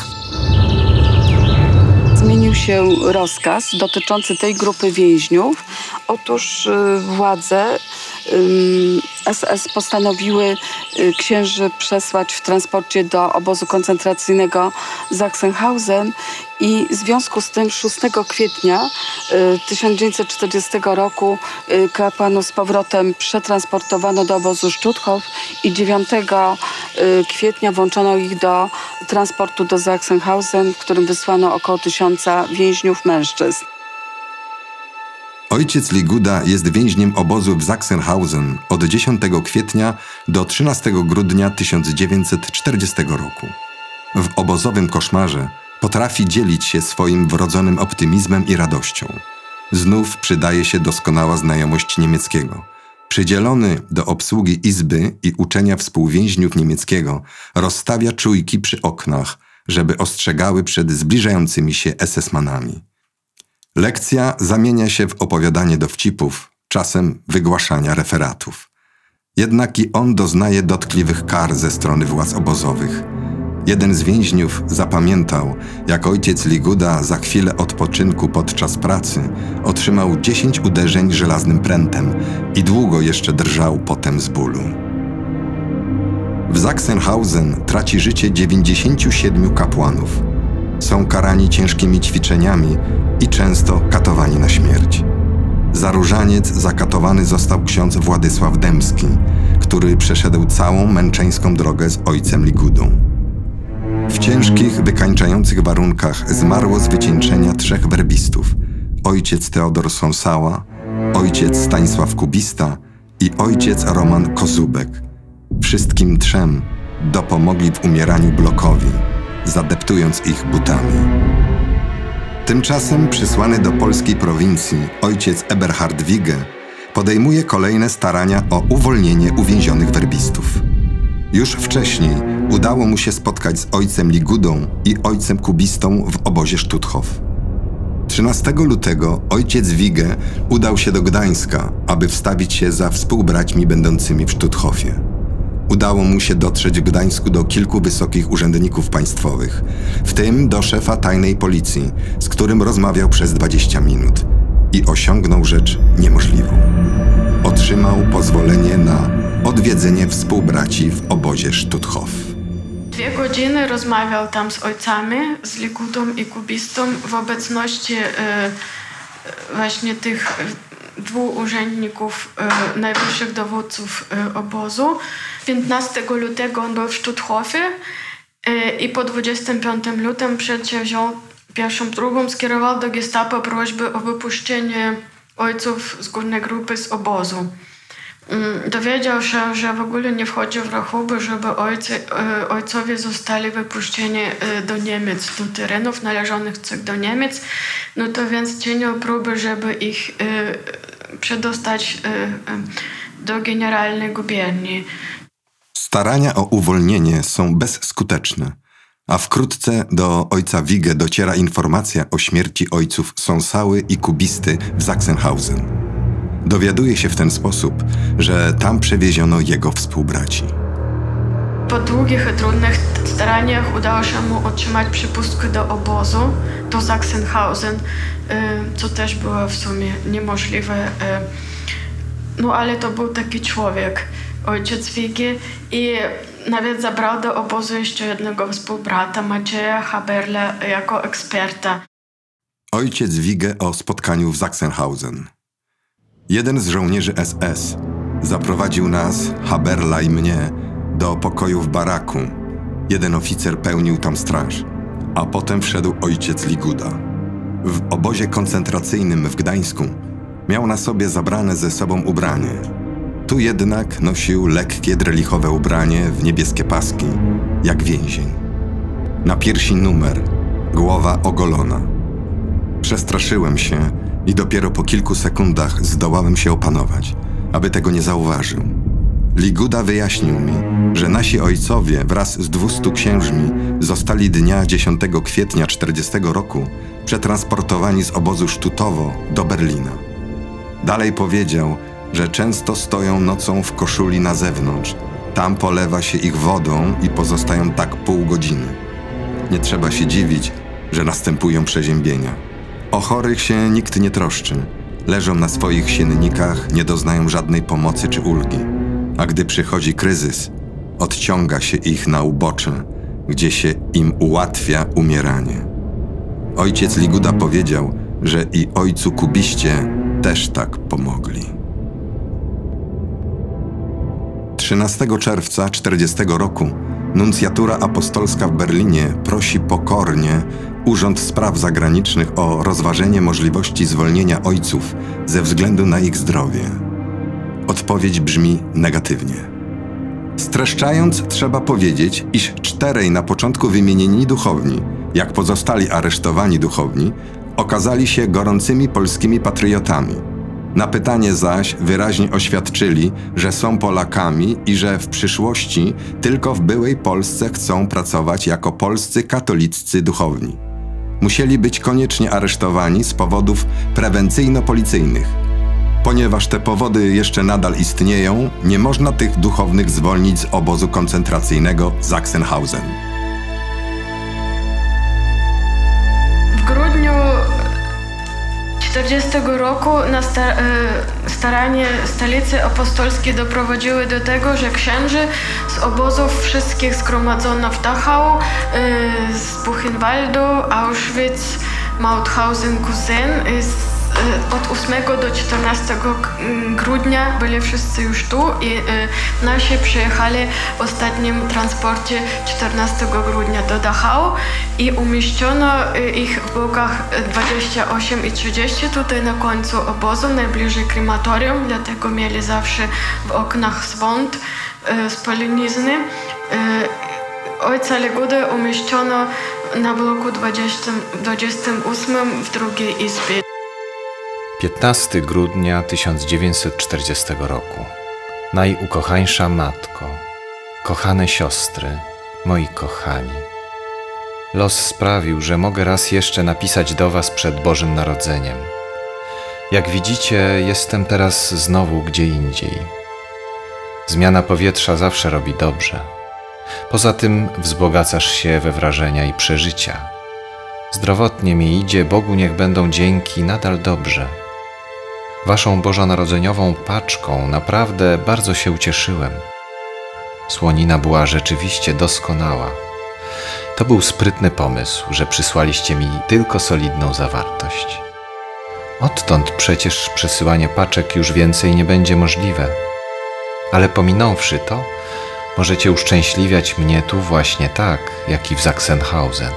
Zmienił się rozkaz dotyczący tej grupy więźniów. Otóż władze SS postanowiły księży przesłać w transporcie do obozu koncentracyjnego Sachsenhausen i w związku z tym 6 kwietnia 1940 roku kapłanów z powrotem przetransportowano do obozu Stutthof i 9 kwietnia włączono ich do transportu do Sachsenhausen, w którym wysłano około 1000 więźniów mężczyzn. Ojciec Liguda jest więźniem obozu w Sachsenhausen od 10 kwietnia do 13 grudnia 1940 roku. W obozowym koszmarze potrafi dzielić się swoim wrodzonym optymizmem i radością. Znów przydaje się doskonała znajomość niemieckiego. Przydzielony do obsługi izby i uczenia współwięźniów niemieckiego, rozstawia czujki przy oknach, żeby ostrzegały przed zbliżającymi się SS-manami. Lekcja zamienia się w opowiadanie dowcipów, czasem wygłaszania referatów. Jednak i on doznaje dotkliwych kar ze strony władz obozowych. Jeden z więźniów zapamiętał, jak ojciec Liguda za chwilę odpoczynku podczas pracy otrzymał 10 uderzeń żelaznym prętem i długo jeszcze drżał potem z bólu. W Sachsenhausen traci życie 97 kapłanów. Są karani ciężkimi ćwiczeniami i często katowani na śmierć. Za różaniec zakatowany został ksiądz Władysław Dębski, który przeszedł całą męczeńską drogę z ojcem Ligudą. W ciężkich, wykańczających warunkach zmarło z wycieńczenia 3 werbistów: ojciec Teodor Sąsała, ojciec Stanisław Kubista i ojciec Roman Kozubek. Wszystkim 3 dopomogli w umieraniu blokowi, zadeptując ich butami. Tymczasem przysłany do polskiej prowincji ojciec Eberhard Wigge podejmuje kolejne starania o uwolnienie uwięzionych werbistów. Już wcześniej udało mu się spotkać z ojcem Ligudą i ojcem Kubistą w obozie Stutthof. 13 lutego ojciec Wigge udał się do Gdańska, aby wstawić się za współbraćmi będącymi w Stutthofie. Udało mu się dotrzeć w Gdańsku do kilku wysokich urzędników państwowych, w tym do szefa tajnej policji, z którym rozmawiał przez 20 minut i osiągnął rzecz niemożliwą. Otrzymał pozwolenie na odwiedzenie współbraci w obozie Stutthof. 2 godziny rozmawiał tam z ojcami, z Ligudą i Kubistą w obecności właśnie tych 2 urzędników, najwyższych dowódców obozu. 15 lutego on był w Stutthofie i po 25 lutym przedsięwziął pierwszą próbą, skierował do gestapo prośbę o wypuszczenie ojców z górnej grupy z obozu. Dowiedział się, że w ogóle nie wchodzi w rachubę, żeby ojcowie zostali wypuszczeni do Niemiec, do terenów należących do Niemiec. No to więc czynił próby, żeby ich przedostać do generalnej guberni. Starania o uwolnienie są bezskuteczne, a wkrótce do ojca Wigge dociera informacja o śmierci ojców Sąsały i Kubisty w Sachsenhausen. Dowiaduje się w ten sposób, że tam przewieziono jego współbraci. Po długich i trudnych staraniach udało się mu otrzymać przepustkę do obozu, do Sachsenhausen, co też było w sumie niemożliwe. No ale to był taki człowiek. ojciec Wigi i nawet zabrał do obozu jeszcze jednego współbrata, Macieja Haberla, jako eksperta. Ojciec Wigę o spotkaniu w Sachsenhausen. Jeden z żołnierzy SS zaprowadził nas, Haberla i mnie, do pokoju w baraku. Jeden oficer pełnił tam straż, a potem wszedł ojciec Liguda. W obozie koncentracyjnym w Gdańsku miał na sobie zabrane ze sobą ubranie. Tu jednak nosił lekkie drelichowe ubranie w niebieskie paski, jak więzień. Na piersi numer, głowa ogolona. Przestraszyłem się i dopiero po kilku sekundach zdołałem się opanować, aby tego nie zauważył. Liguda wyjaśnił mi, że nasi ojcowie wraz z 200 księżmi zostali dnia 10 kwietnia 40 roku przetransportowani z obozu Sztutowo do Berlina. Dalej powiedział, że często stoją nocą w koszuli na zewnątrz. Tam polewa się ich wodą i pozostają tak pół godziny. Nie trzeba się dziwić, że następują przeziębienia. O chorych się nikt nie troszczy. Leżą na swoich siennikach, nie doznają żadnej pomocy czy ulgi. A gdy przychodzi kryzys, odciąga się ich na ubocze, gdzie się im ułatwia umieranie. Ojciec Liguda powiedział, że i ojcu Kubiście też tak pomogli. 13 czerwca 40 roku nuncjatura apostolska w Berlinie prosi pokornie Urząd Spraw Zagranicznych o rozważenie możliwości zwolnienia ojców ze względu na ich zdrowie. Odpowiedź brzmi negatywnie. Streszczając, trzeba powiedzieć, iż 4 na początku wymienieni duchowni, jak pozostali aresztowani duchowni, okazali się gorącymi polskimi patriotami. Na pytanie zaś wyraźnie oświadczyli, że są Polakami i że w przyszłości tylko w byłej Polsce chcą pracować jako polscy katoliccy duchowni. Musieli być koniecznie aresztowani z powodów prewencyjno-policyjnych. Ponieważ te powody jeszcze nadal istnieją, nie można tych duchownych zwolnić z obozu koncentracyjnego Sachsenhausen. W grudniu 40 roku starania stolicy apostolskiej doprowadziły do tego, że księży z obozów wszystkich zgromadzono w Dachau, z Buchenwaldu, Auschwitz, Mauthausen, Gusen. Od 8 do 14 grudnia byli wszyscy już tu i nasi przyjechali w ostatnim transporcie 14 grudnia do Dachau i umieściono ich w blokach 28 i 30 tutaj na końcu obozu, najbliżej krematorium, dlatego mieli zawsze w oknach swąd spalenizny. Ojca Ligudę umieściono na bloku 28 w drugiej izbie. 15 grudnia 1940 roku. Najukochańsza matko, kochane siostry, moi kochani. Los sprawił, że mogę raz jeszcze napisać do was przed Bożym Narodzeniem. Jak widzicie, jestem teraz znowu gdzie indziej. Zmiana powietrza zawsze robi dobrze. Poza tym wzbogacasz się we wrażenia i przeżycia. Zdrowotnie mi idzie, Bogu niech będą dzięki, nadal dobrze. Waszą bożonarodzeniową paczką naprawdę bardzo się ucieszyłem. Słonina była rzeczywiście doskonała. To był sprytny pomysł, że przysłaliście mi tylko solidną zawartość. Odtąd przecież przesyłanie paczek już więcej nie będzie możliwe. Ale pominąwszy to, możecie uszczęśliwiać mnie tu właśnie tak, jak i w Sachsenhausen.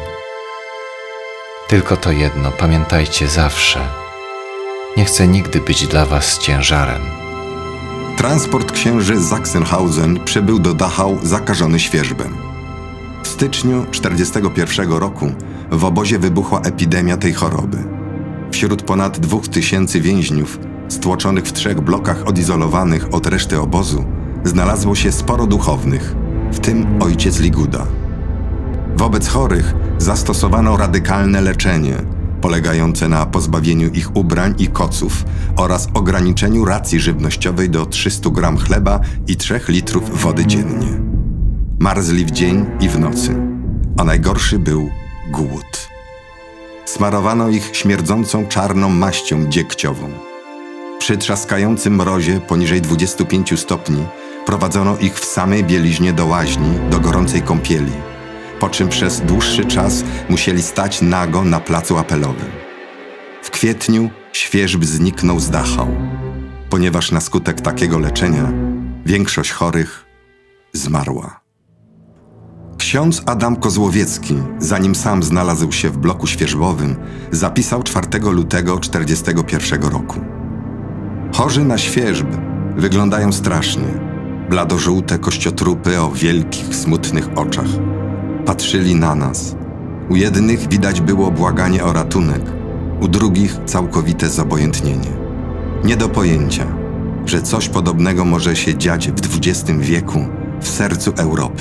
Tylko to jedno, pamiętajcie zawsze. Nie chcę nigdy być dla was ciężarem. Transport księży z Sachsenhausen przybył do Dachau zakażony świerzbem. W styczniu 1941 roku w obozie wybuchła epidemia tej choroby. Wśród ponad 2000 więźniów, stłoczonych w 3 blokach odizolowanych od reszty obozu, znalazło się sporo duchownych, w tym ojciec Liguda. Wobec chorych zastosowano radykalne leczenie, polegające na pozbawieniu ich ubrań i koców oraz ograniczeniu racji żywnościowej do 300 gram chleba i 3 litrów wody dziennie. Marzli w dzień i w nocy, a najgorszy był głód. Smarowano ich śmierdzącą czarną maścią dziegciową. Przy trzaskającym mrozie poniżej 25 stopni Wprowadzono ich w samej bieliźnie do łaźni, do gorącej kąpieli, po czym przez dłuższy czas musieli stać nago na placu apelowym. W kwietniu świerzb zniknął z Dachau, ponieważ na skutek takiego leczenia większość chorych zmarła. Ksiądz Adam Kozłowiecki, zanim sam znalazł się w bloku świerzbowym, zapisał 4 lutego 1941 roku. Chorzy na świerzb wyglądają strasznie. Bladożółte kościotrupy o wielkich, smutnych oczach. Patrzyli na nas. U jednych widać było błaganie o ratunek, u drugich całkowite zobojętnienie. Nie do pojęcia, że coś podobnego może się dziać w XX wieku w sercu Europy.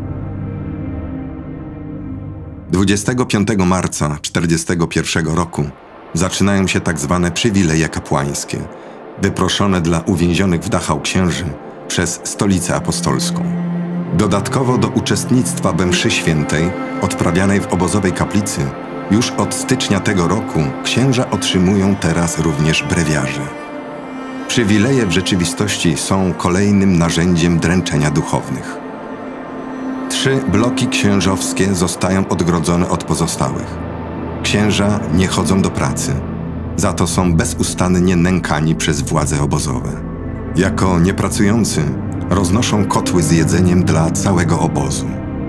25 marca 1941 roku zaczynają się tak zwane przywileje kapłańskie, wyproszone dla uwięzionych w Dachau księży przez Stolicę Apostolską. Dodatkowo do uczestnictwa we mszy świętej odprawianej w obozowej kaplicy już od stycznia tego roku księża otrzymują teraz również brewiarze. Przywileje w rzeczywistości są kolejnym narzędziem dręczenia duchownych. 3 bloki księżowskie zostają odgrodzone od pozostałych. Księża nie chodzą do pracy, za to są bezustannie nękani przez władze obozowe. Jako niepracujący roznoszą kotły z jedzeniem dla całego obozu.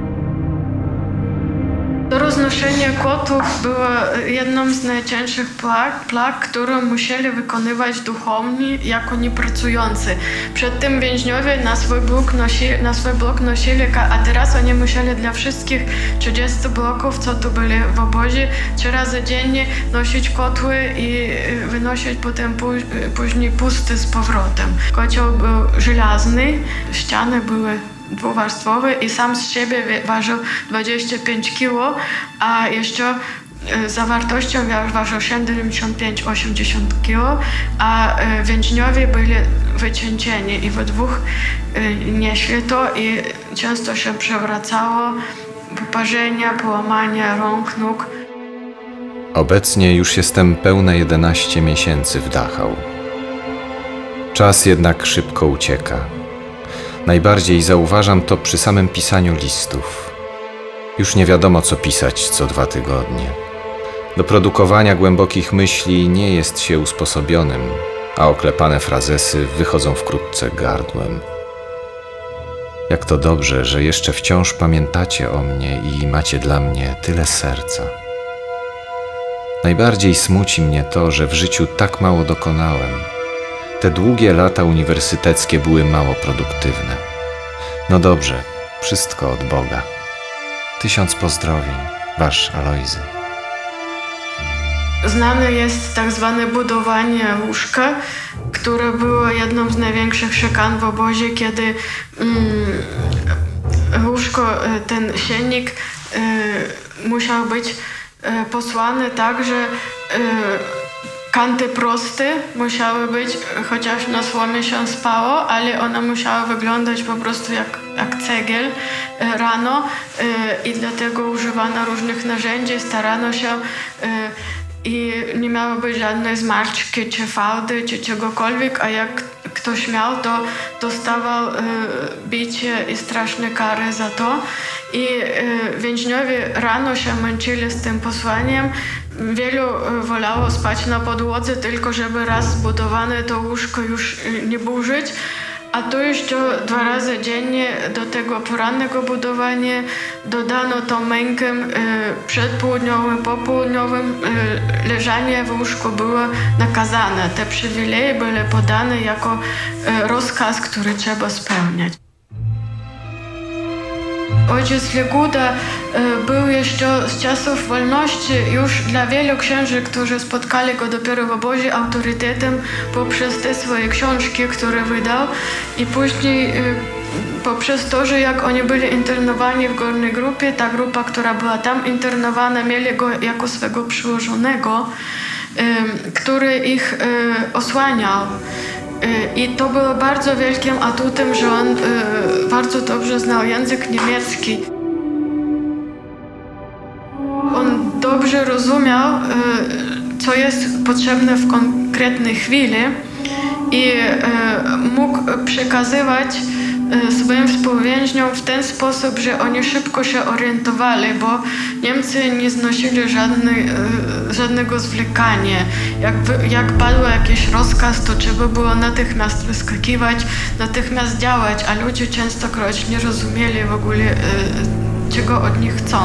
To roznoszenie kotów było jedną z najcięższych plag, którą musieli wykonywać duchowni jako niepracujący. Przedtem więźniowie na swój blok nosili, a teraz oni musieli dla wszystkich 30 bloków, co tu byli w obozie, 3 razy dziennie nosić kotły i wynosić potem później pusty z powrotem. Kocioł był żelazny, ściany były dwuwarstwowy i sam z siebie ważył 25 kg, a jeszcze zawartością ważył 75-80 kg, a więźniowie byli wycieńczeni i we dwóch nieśli to i często się przewracało, wyparzenia, połamania rąk, nóg. Obecnie już jestem pełne 11 miesięcy w Dachau. Czas jednak szybko ucieka. Najbardziej zauważam to przy samym pisaniu listów. Już nie wiadomo, co pisać co 2 tygodnie. Do produkowania głębokich myśli nie jest się usposobionym, a oklepane frazesy wychodzą wkrótce gardłem. Jak to dobrze, że jeszcze wciąż pamiętacie o mnie i macie dla mnie tyle serca. Najbardziej smuci mnie to, że w życiu tak mało dokonałem. Te długie lata uniwersyteckie były mało produktywne. No dobrze, wszystko od Boga. 1000 pozdrowień, Wasz Alojzy. Znane jest tak zwane budowanie łóżka, które było jedną z największych szykan w obozie, kiedy łóżko, ten siennik musiał być posłany tak, że kanty proste musiały być, chociaż na słomie się spało, ale one musiały wyglądać po prostu jak cegiel rano i dlatego używano różnych narzędzi, starano się i nie miało być żadnej zmarszczki, czy fałdy, czy czegokolwiek, a jak ktoś miał, to dostawał bicie i straszne kary za to. I więźniowie rano się męczyli z tym posłaniem. Wielu wolało spać na podłodze, tylko żeby raz zbudowane to łóżko już nie burzyć. A tu jeszcze 2 razy dziennie do tego porannego budowania dodano tą mękę przedpołudniowym, popołudniowym. Leżanie w łóżku było nakazane. Te przywileje były podane jako rozkaz, który trzeba spełniać. Ojciec Liguda był jeszcze z czasów wolności już dla wielu księży, którzy spotkali go dopiero w obozie, autorytetem poprzez te swoje książki, które wydał i później poprzez to, że jak oni byli internowani w górnej grupie, ta grupa, która była tam internowana, mieli go jako swego przełożonego, który ich osłaniał. I to było bardzo wielkim atutem, że on bardzo dobrze znał język niemiecki. On dobrze rozumiał, co jest potrzebne w konkretnej chwili i mógł przekazywać swoim współwięźniom w ten sposób, że oni szybko się orientowali, bo Niemcy nie znosili żadnego zwlekania. Jak padł jakiś rozkaz, to trzeba było natychmiast wyskakiwać, natychmiast działać, a ludzie częstokroć nie rozumieli w ogóle, czego od nich chcą.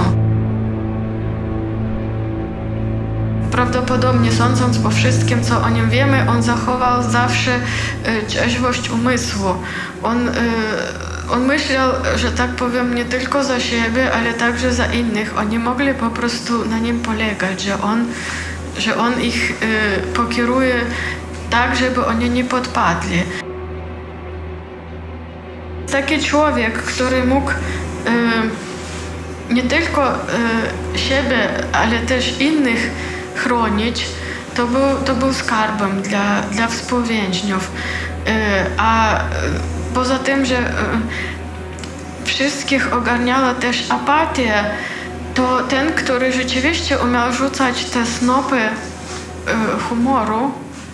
Prawdopodobnie sądząc po wszystkim, co o nim wiemy, on zachował zawsze trzeźwość umysłu. On myślał, że tak powiem, nie tylko za siebie, ale także za innych. Oni mogli po prostu na nim polegać, że on ich pokieruje tak, żeby oni nie podpadli. Taki człowiek, który mógł nie tylko siebie, ale też innych chronić, to był skarbem dla współwięźniów. A poza tym, że wszystkich ogarniała też apatia, to ten, który rzeczywiście umiał rzucać te snopy humoru,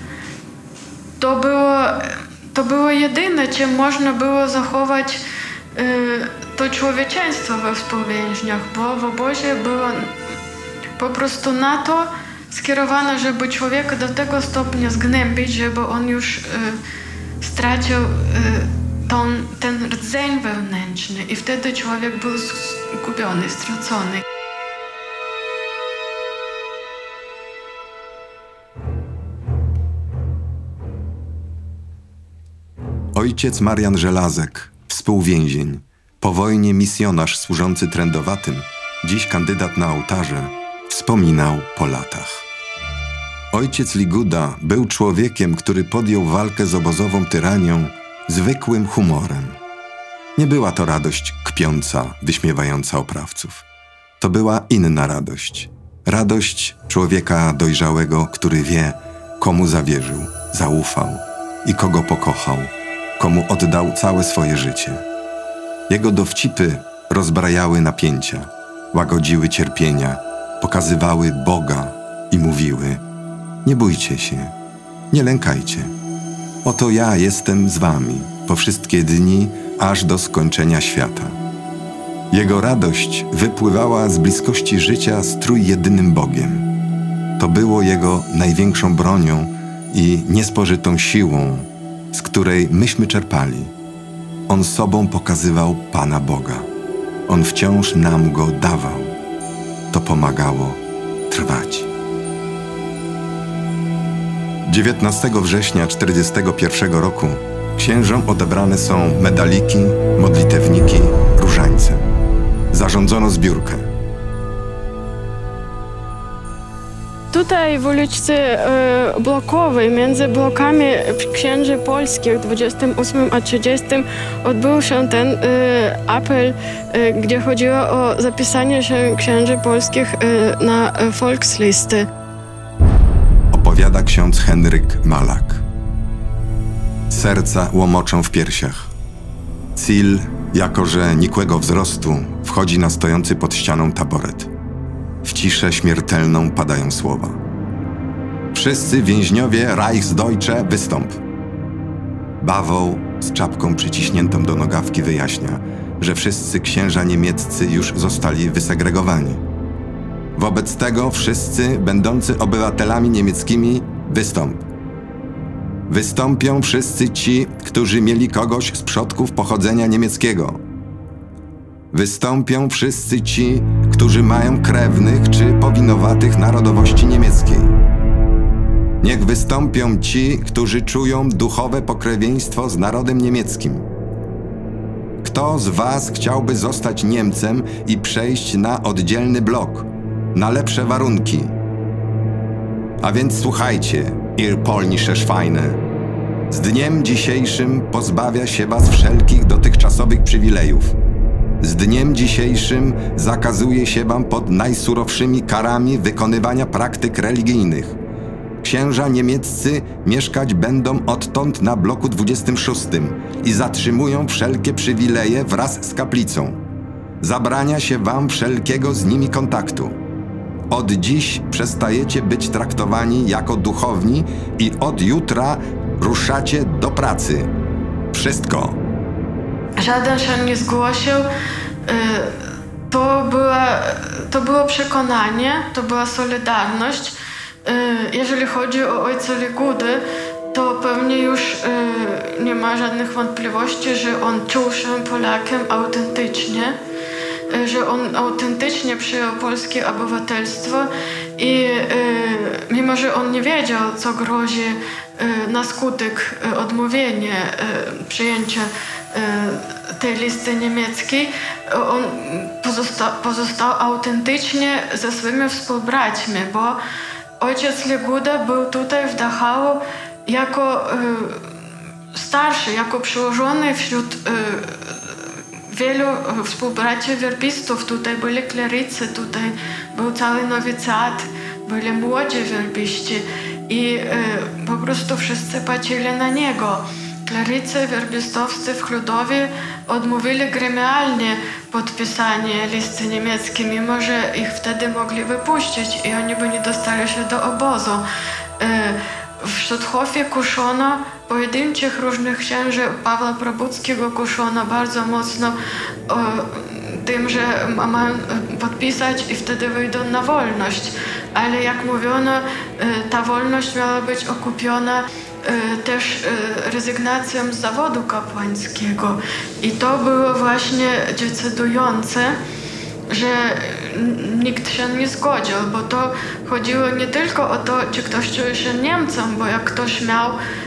to było jedyne, czym można było zachować to człowieczeństwo we współwięźniach, bo w obozie było po prostu na to skierowane, żeby człowieka do tego stopnia zgnębić, żeby on już stracił ten rdzeń wewnętrzny i wtedy człowiek był zgubiony, stracony. Ojciec Marian Żelazek, współwięzień, po wojnie misjonarz służący trędowatym, dziś kandydat na ołtarze, wspominał po latach. Ojciec Liguda był człowiekiem, który podjął walkę z obozową tyranią zwykłym humorem. Nie była to radość kpiąca, wyśmiewająca oprawców. To była inna radość. Radość człowieka dojrzałego, który wie, komu zawierzył, zaufał i kogo pokochał, komu oddał całe swoje życie. Jego dowcipy rozbrajały napięcia, łagodziły cierpienia, pokazywały Boga i mówiły: nie bójcie się, nie lękajcie. Oto ja jestem z wami po wszystkie dni, aż do skończenia świata. Jego radość wypływała z bliskości życia z trójjedynym Bogiem. To było jego największą bronią i niespożytą siłą, z której myśmy czerpali. On sobą pokazywał Pana Boga. On wciąż nam go dawał. To pomagało trwać. 19 września 1941 roku księżom odebrane są medaliki, modlitewniki, różańce. Zarządzono zbiórkę. Tutaj w ulicy Blokowej, między blokami księży polskich 28 a 30 odbył się ten apel, gdzie chodziło o zapisanie się księży polskich na Volkslisty. Opowiada ksiądz Henryk Malak. Serca łomoczą w piersiach. Cil, jako że nikłego wzrostu, wchodzi na stojący pod ścianą taboret. W ciszę śmiertelną padają słowa. Wszyscy więźniowie Reichsdeutsche, wystąp. Bawoł z czapką przyciśniętą do nogawki wyjaśnia, że wszyscy księża niemieccy już zostali wysegregowani. Wobec tego wszyscy będący obywatelami niemieckimi, wystąp. Wystąpią wszyscy ci, którzy mieli kogoś z przodków pochodzenia niemieckiego. Wystąpią wszyscy ci, którzy mają krewnych czy powinowatych narodowości niemieckiej. Niech wystąpią ci, którzy czują duchowe pokrewieństwo z narodem niemieckim. Kto z was chciałby zostać Niemcem i przejść na oddzielny blok, na lepsze warunki? A więc słuchajcie, ihr polnische Schweine. Z dniem dzisiejszym pozbawia się was wszelkich dotychczasowych przywilejów. Z dniem dzisiejszym zakazuje się wam pod najsurowszymi karami wykonywania praktyk religijnych. Księża niemieccy mieszkać będą odtąd na bloku 26 i zatrzymują wszelkie przywileje wraz z kaplicą. Zabrania się wam wszelkiego z nimi kontaktu. Od dziś przestajecie być traktowani jako duchowni i od jutra ruszacie do pracy. Wszystko. żaden się nie zgłosił. To było przekonanie, to była solidarność. Jeżeli chodzi o ojca Ligudy, to pewnie już nie ma żadnych wątpliwości, że on czuł się Polakiem autentycznie, że on autentycznie przyjął polskie obywatelstwo i mimo, że on nie wiedział, co grozi na skutek odmówienia przyjęcia tej listy niemieckiej, on pozostał autentycznie ze swymi współbraćmi, bo ojciec Liguda był tutaj w Dachau jako starszy, jako przełożony wśród wielu współbraci werbistów. Tutaj byli klerycy, tutaj był cały nowicjat, byli młodzi werbiści i po prostu wszyscy patrzyli na niego. Klerycy, werbistowcy w Chludowie odmówili gremialnie podpisanie listy niemieckiej, mimo że ich wtedy mogli wypuścić i oni by nie dostali się do obozu. W Sztuthofie kuszono pojedynczych różnych księży. Pawła Probuckiego kuszono bardzo mocno tym, że mają podpisać i wtedy wyjdą na wolność. Ale jak mówiono, ta wolność miała być okupiona też rezygnacją z zawodu kapłańskiego. I to było właśnie decydujące, że nikt się nie zgodził, bo to chodziło nie tylko o to, czy ktoś czuje się Niemcem, bo jak ktoś miał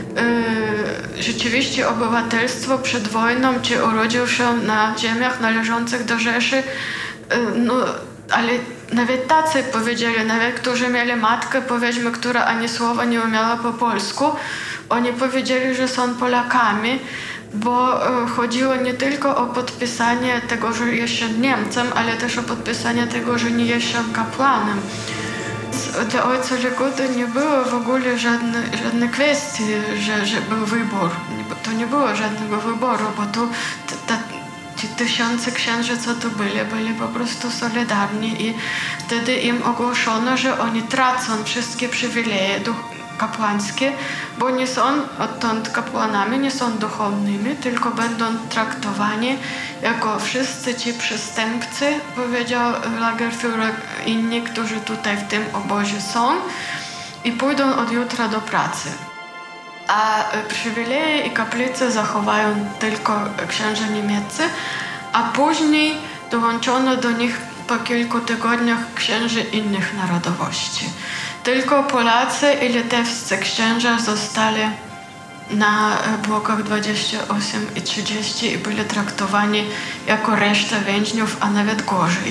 rzeczywiście obywatelstwo przed wojną, czy urodził się na ziemiach należących do Rzeszy, no, ale nawet tacy powiedzieli, nawet którzy mieli matkę, powiedzmy, która ani słowa nie umiała po polsku, oni powiedzieli, że są Polakami, bo chodziło nie tylko o podpisanie tego, że jest się Niemcem, ale też o podpisanie tego, że nie jest się kapłanem. Dla ojca Ligudy nie było w ogóle żadnej kwestii, że był wybór. To nie było żadnego wyboru, bo tu ci tysiące księży, co tu byli po prostu solidarni i wtedy im ogłoszono, że oni tracą wszystkie przywileje kapłańskie, bo nie są odtąd kapłanami, nie są duchownymi, tylko będą traktowani jako wszyscy ci przestępcy, powiedział Lagerführer, inni, którzy tutaj w tym obozie są i pójdą od jutra do pracy. A przywileje i kaplice zachowają tylko księża niemieccy, a później dołączono do nich po kilku tygodniach księży innych narodowości. Tylko Polacy i litewscy księża zostali na blokach 28 i 30 i byli traktowani jako reszta więźniów, a nawet gorzej.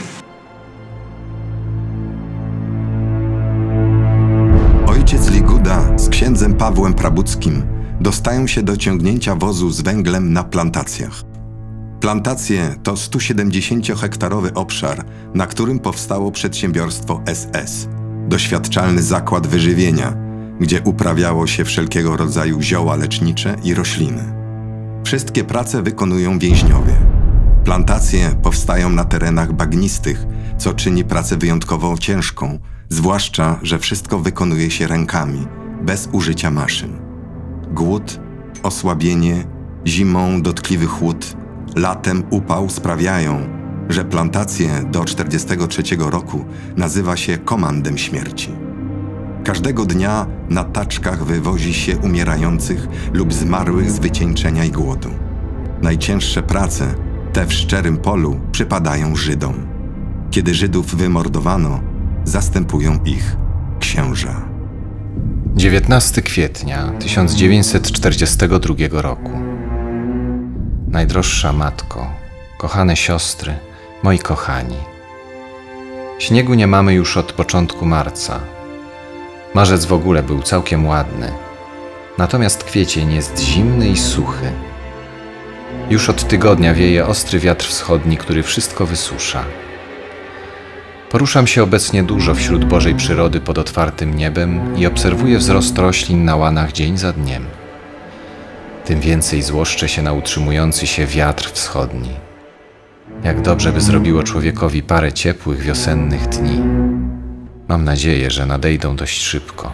Ojciec Liguda z księdzem Pawłem Prabuckim dostają się do ciągnięcia wozu z węglem na plantacjach. Plantacje to 170-hektarowy obszar, na którym powstało przedsiębiorstwo SS. Doświadczalny zakład wyżywienia, gdzie uprawiało się wszelkiego rodzaju zioła lecznicze i rośliny. Wszystkie prace wykonują więźniowie. Plantacje powstają na terenach bagnistych, co czyni pracę wyjątkowo ciężką, zwłaszcza, że wszystko wykonuje się rękami, bez użycia maszyn. Głód, osłabienie, zimą dotkliwy chłód, latem upał sprawiają, że plantację do 1943 roku nazywa się komandem śmierci. Każdego dnia na taczkach wywozi się umierających lub zmarłych z wycieńczenia i głodu. Najcięższe prace, te w szczerym polu, przypadają Żydom. Kiedy Żydów wymordowano, zastępują ich księża. 19 kwietnia 1942 roku. Najdroższa matko, kochane siostry, moi kochani. Śniegu nie mamy już od początku marca. Marzec w ogóle był całkiem ładny. Natomiast kwiecień jest zimny i suchy. Już od tygodnia wieje ostry wiatr wschodni, który wszystko wysusza. Poruszam się obecnie dużo wśród Bożej przyrody pod otwartym niebem i obserwuję wzrost roślin na łanach dzień za dniem. Tym więcej złoszczę się na utrzymujący się wiatr wschodni. Jak dobrze by zrobiło człowiekowi parę ciepłych, wiosennych dni. Mam nadzieję, że nadejdą dość szybko.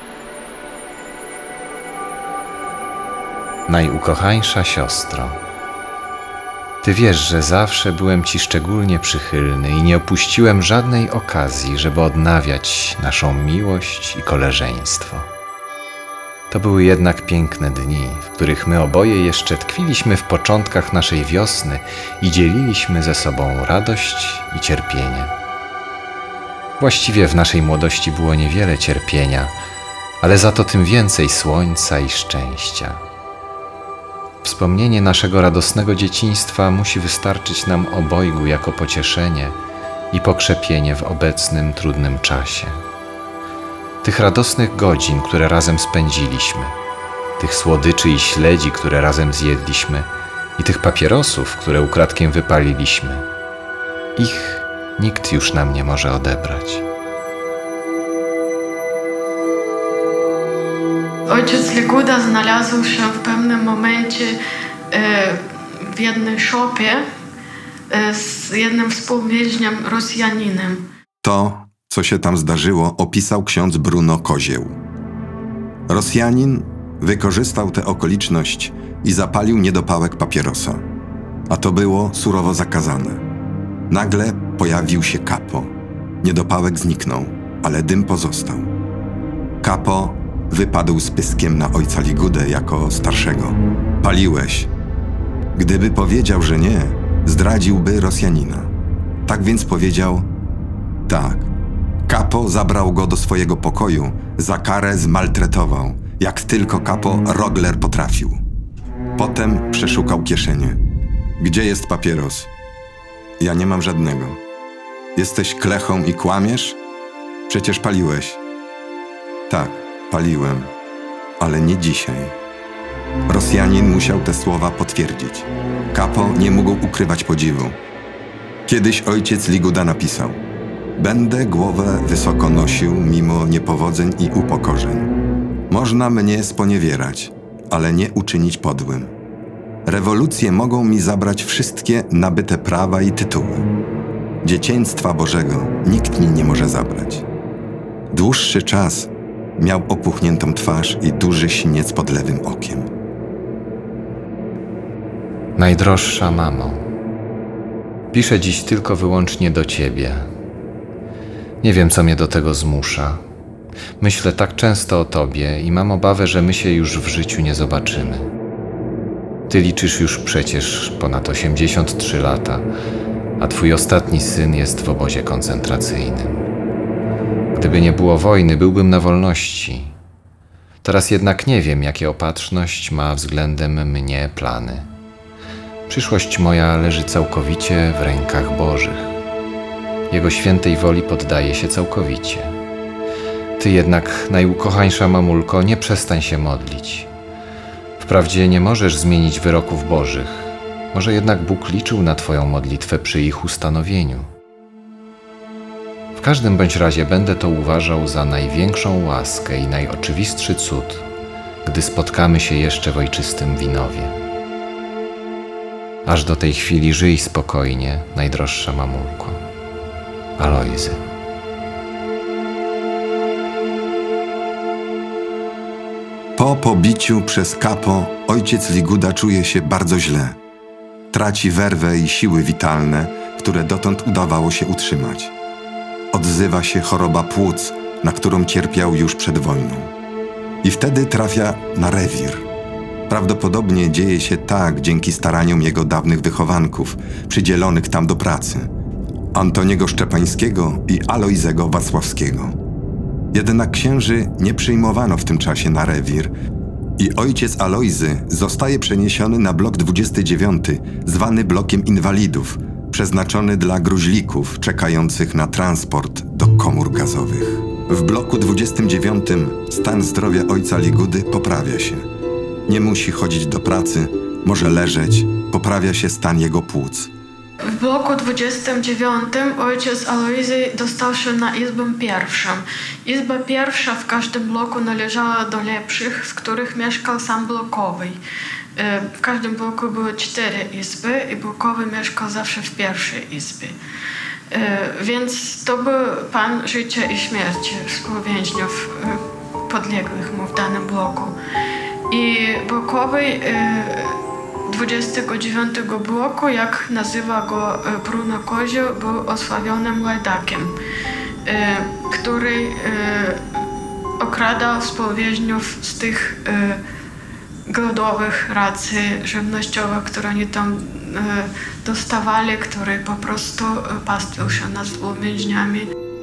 Najukochańsza siostro, Ty wiesz, że zawsze byłem Ci szczególnie przychylny i nie opuściłem żadnej okazji, żeby odnawiać naszą miłość i koleżeństwo. To były jednak piękne dni, w których my oboje jeszcze tkwiliśmy w początkach naszej wiosny i dzieliliśmy ze sobą radość i cierpienie. Właściwie w naszej młodości było niewiele cierpienia, ale za to tym więcej słońca i szczęścia. Wspomnienie naszego radosnego dzieciństwa musi wystarczyć nam obojgu jako pocieszenie i pokrzepienie w obecnym trudnym czasie. Tych radosnych godzin, które razem spędziliśmy, tych słodyczy i śledzi, które razem zjedliśmy i tych papierosów, które ukradkiem wypaliliśmy, ich nikt już nam nie może odebrać. Ojciec Liguda znalazł się w pewnym momencie w jednej szopie z jednym współwięźniem Rosjaninem. To, co się tam zdarzyło, opisał ksiądz Bruno Kozieł. Rosjanin wykorzystał tę okoliczność i zapalił niedopałek papierosa. A to było surowo zakazane. Nagle pojawił się kapo. Niedopałek zniknął, ale dym pozostał. Kapo wypadł z pyskiem na ojca Ligudę jako starszego. Paliłeś. Gdyby powiedział, że nie, zdradziłby Rosjanina. Tak więc powiedział tak. Kapo zabrał go do swojego pokoju, za karę zmaltretował, jak tylko kapo Rogler potrafił. Potem przeszukał kieszenie. Gdzie jest papieros? Ja nie mam żadnego. Jesteś klechą i kłamiesz? Przecież paliłeś. Tak, paliłem, ale nie dzisiaj. Rosjanin musiał te słowa potwierdzić. Kapo nie mógł ukrywać podziwu. Kiedyś ojciec Liguda napisał: będę głowę wysoko nosił mimo niepowodzeń i upokorzeń. Można mnie sponiewierać, ale nie uczynić podłym. Rewolucje mogą mi zabrać wszystkie nabyte prawa i tytuły. Dzieciństwa Bożego nikt mi nie może zabrać. Dłuższy czas miał opuchniętą twarz i duży siniec pod lewym okiem. Najdroższa mamo, piszę dziś tylko wyłącznie do Ciebie. Nie wiem, co mnie do tego zmusza. Myślę tak często o Tobie i mam obawę, że my się już w życiu nie zobaczymy. Ty liczysz już przecież ponad 83 lata, a Twój ostatni syn jest w obozie koncentracyjnym. Gdyby nie było wojny, byłbym na wolności. Teraz jednak nie wiem, jakie opatrzność ma względem mnie plany. Przyszłość moja leży całkowicie w rękach Bożych. Jego świętej woli poddaję się całkowicie. Ty jednak, najukochańsza mamulko, nie przestań się modlić. Wprawdzie nie możesz zmienić wyroków Bożych, może jednak Bóg liczył na Twoją modlitwę przy ich ustanowieniu. W każdym bądź razie będę to uważał za największą łaskę i najoczywistszy cud, gdy spotkamy się jeszcze w ojczystym Winowie. Aż do tej chwili żyj spokojnie, najdroższa mamulko. Alojzy. Po pobiciu przez kapo ojciec Liguda czuje się bardzo źle. Traci werwę i siły witalne, które dotąd udawało się utrzymać. Odzywa się choroba płuc, na którą cierpiał już przed wojną. I wtedy trafia na rewir. Prawdopodobnie dzieje się tak dzięki staraniom jego dawnych wychowanków, przydzielonych tam do pracy. Antoniego Szczepańskiego i Alojzego Wacławskiego. Jednak księży nie przyjmowano w tym czasie na rewir i ojciec Alojzy zostaje przeniesiony na blok 29, zwany blokiem inwalidów, przeznaczony dla gruźlików czekających na transport do komór gazowych. W bloku 29 stan zdrowia ojca Ligudy poprawia się. Nie musi chodzić do pracy, może leżeć, poprawia się stan jego płuc. W bloku 29 ojciec Alojzy dostał się na izbę pierwszą. Izba pierwsza w każdym bloku należała do lepszych, w których mieszkał sam blokowy. W każdym bloku były 4 izby i blokowy mieszkał zawsze w pierwszej izbie. Więc to był pan życia i śmierci współwięźniów podległych mu w danym bloku. I blokowy 29 bloku, jak nazywa go Bruno Kozioł, był osławionym łajdakiem, który okradał współwięźniów z tych głodowych racji żywnościowych, które oni tam dostawali, który po prostu pastwił się nad współwięźniami.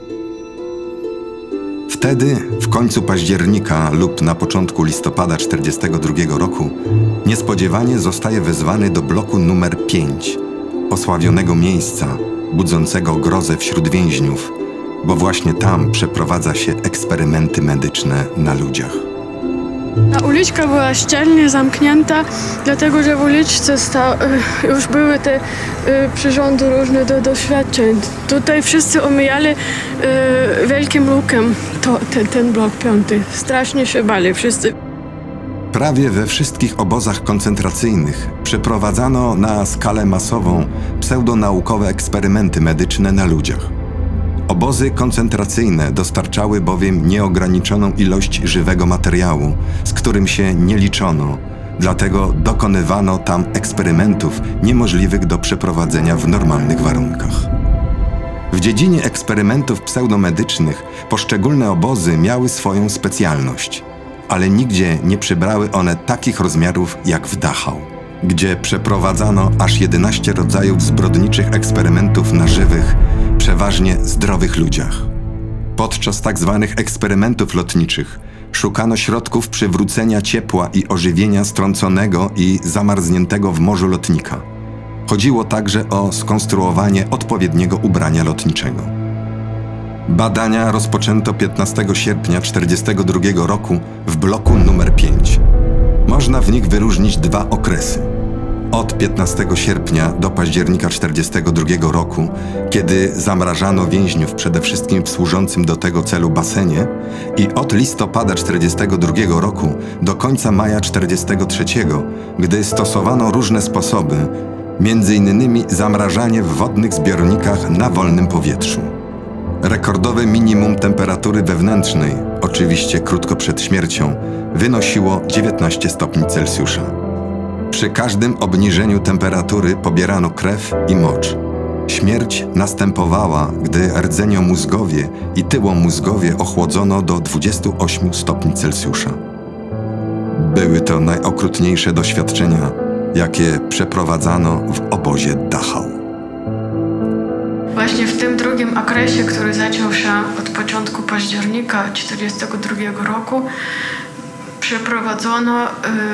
Wtedy, w końcu października lub na początku listopada 1942 roku, niespodziewanie zostaje wezwany do bloku numer 5, osławionego miejsca, budzącego grozę wśród więźniów, bo właśnie tam przeprowadza się eksperymenty medyczne na ludziach. Ta uliczka była szczelnie zamknięta, dlatego że w uliczce już były te przyrządy różne do doświadczeń. Tutaj wszyscy omijali wielkim lukiem ten blok 5. Strasznie się bali wszyscy. Prawie we wszystkich obozach koncentracyjnych przeprowadzano na skalę masową pseudonaukowe eksperymenty medyczne na ludziach. Obozy koncentracyjne dostarczały bowiem nieograniczoną ilość żywego materiału, z którym się nie liczono, dlatego dokonywano tam eksperymentów niemożliwych do przeprowadzenia w normalnych warunkach. W dziedzinie eksperymentów pseudomedycznych poszczególne obozy miały swoją specjalność, ale nigdzie nie przybrały one takich rozmiarów jak w Dachau, gdzie przeprowadzano aż 11 rodzajów zbrodniczych eksperymentów na żywych, przeważnie zdrowych ludziach. Podczas tzw. eksperymentów lotniczych szukano środków przywrócenia ciepła i ożywienia strąconego i zamarzniętego w morzu lotnika. Chodziło także o skonstruowanie odpowiedniego ubrania lotniczego. Badania rozpoczęto 15 sierpnia 1942 roku w bloku numer 5. Można w nich wyróżnić dwa okresy. Od 15 sierpnia do października 1942 roku, kiedy zamrażano więźniów przede wszystkim w służącym do tego celu basenie, i od listopada 1942 roku do końca maja 1943, gdy stosowano różne sposoby, m.in. zamrażanie w wodnych zbiornikach na wolnym powietrzu. Rekordowe minimum temperatury wewnętrznej, oczywiście krótko przed śmiercią, wynosiło 19 stopni Celsjusza. Przy każdym obniżeniu temperatury pobierano krew i mocz. Śmierć następowała, gdy rdzenio-mózgowie i tyłomózgowie ochłodzono do 28 stopni Celsjusza. Były to najokrutniejsze doświadczenia, jakie przeprowadzano w obozie Dachau. Właśnie w tym drugim okresie, który zaczął się od początku października 1942 roku, przeprowadzono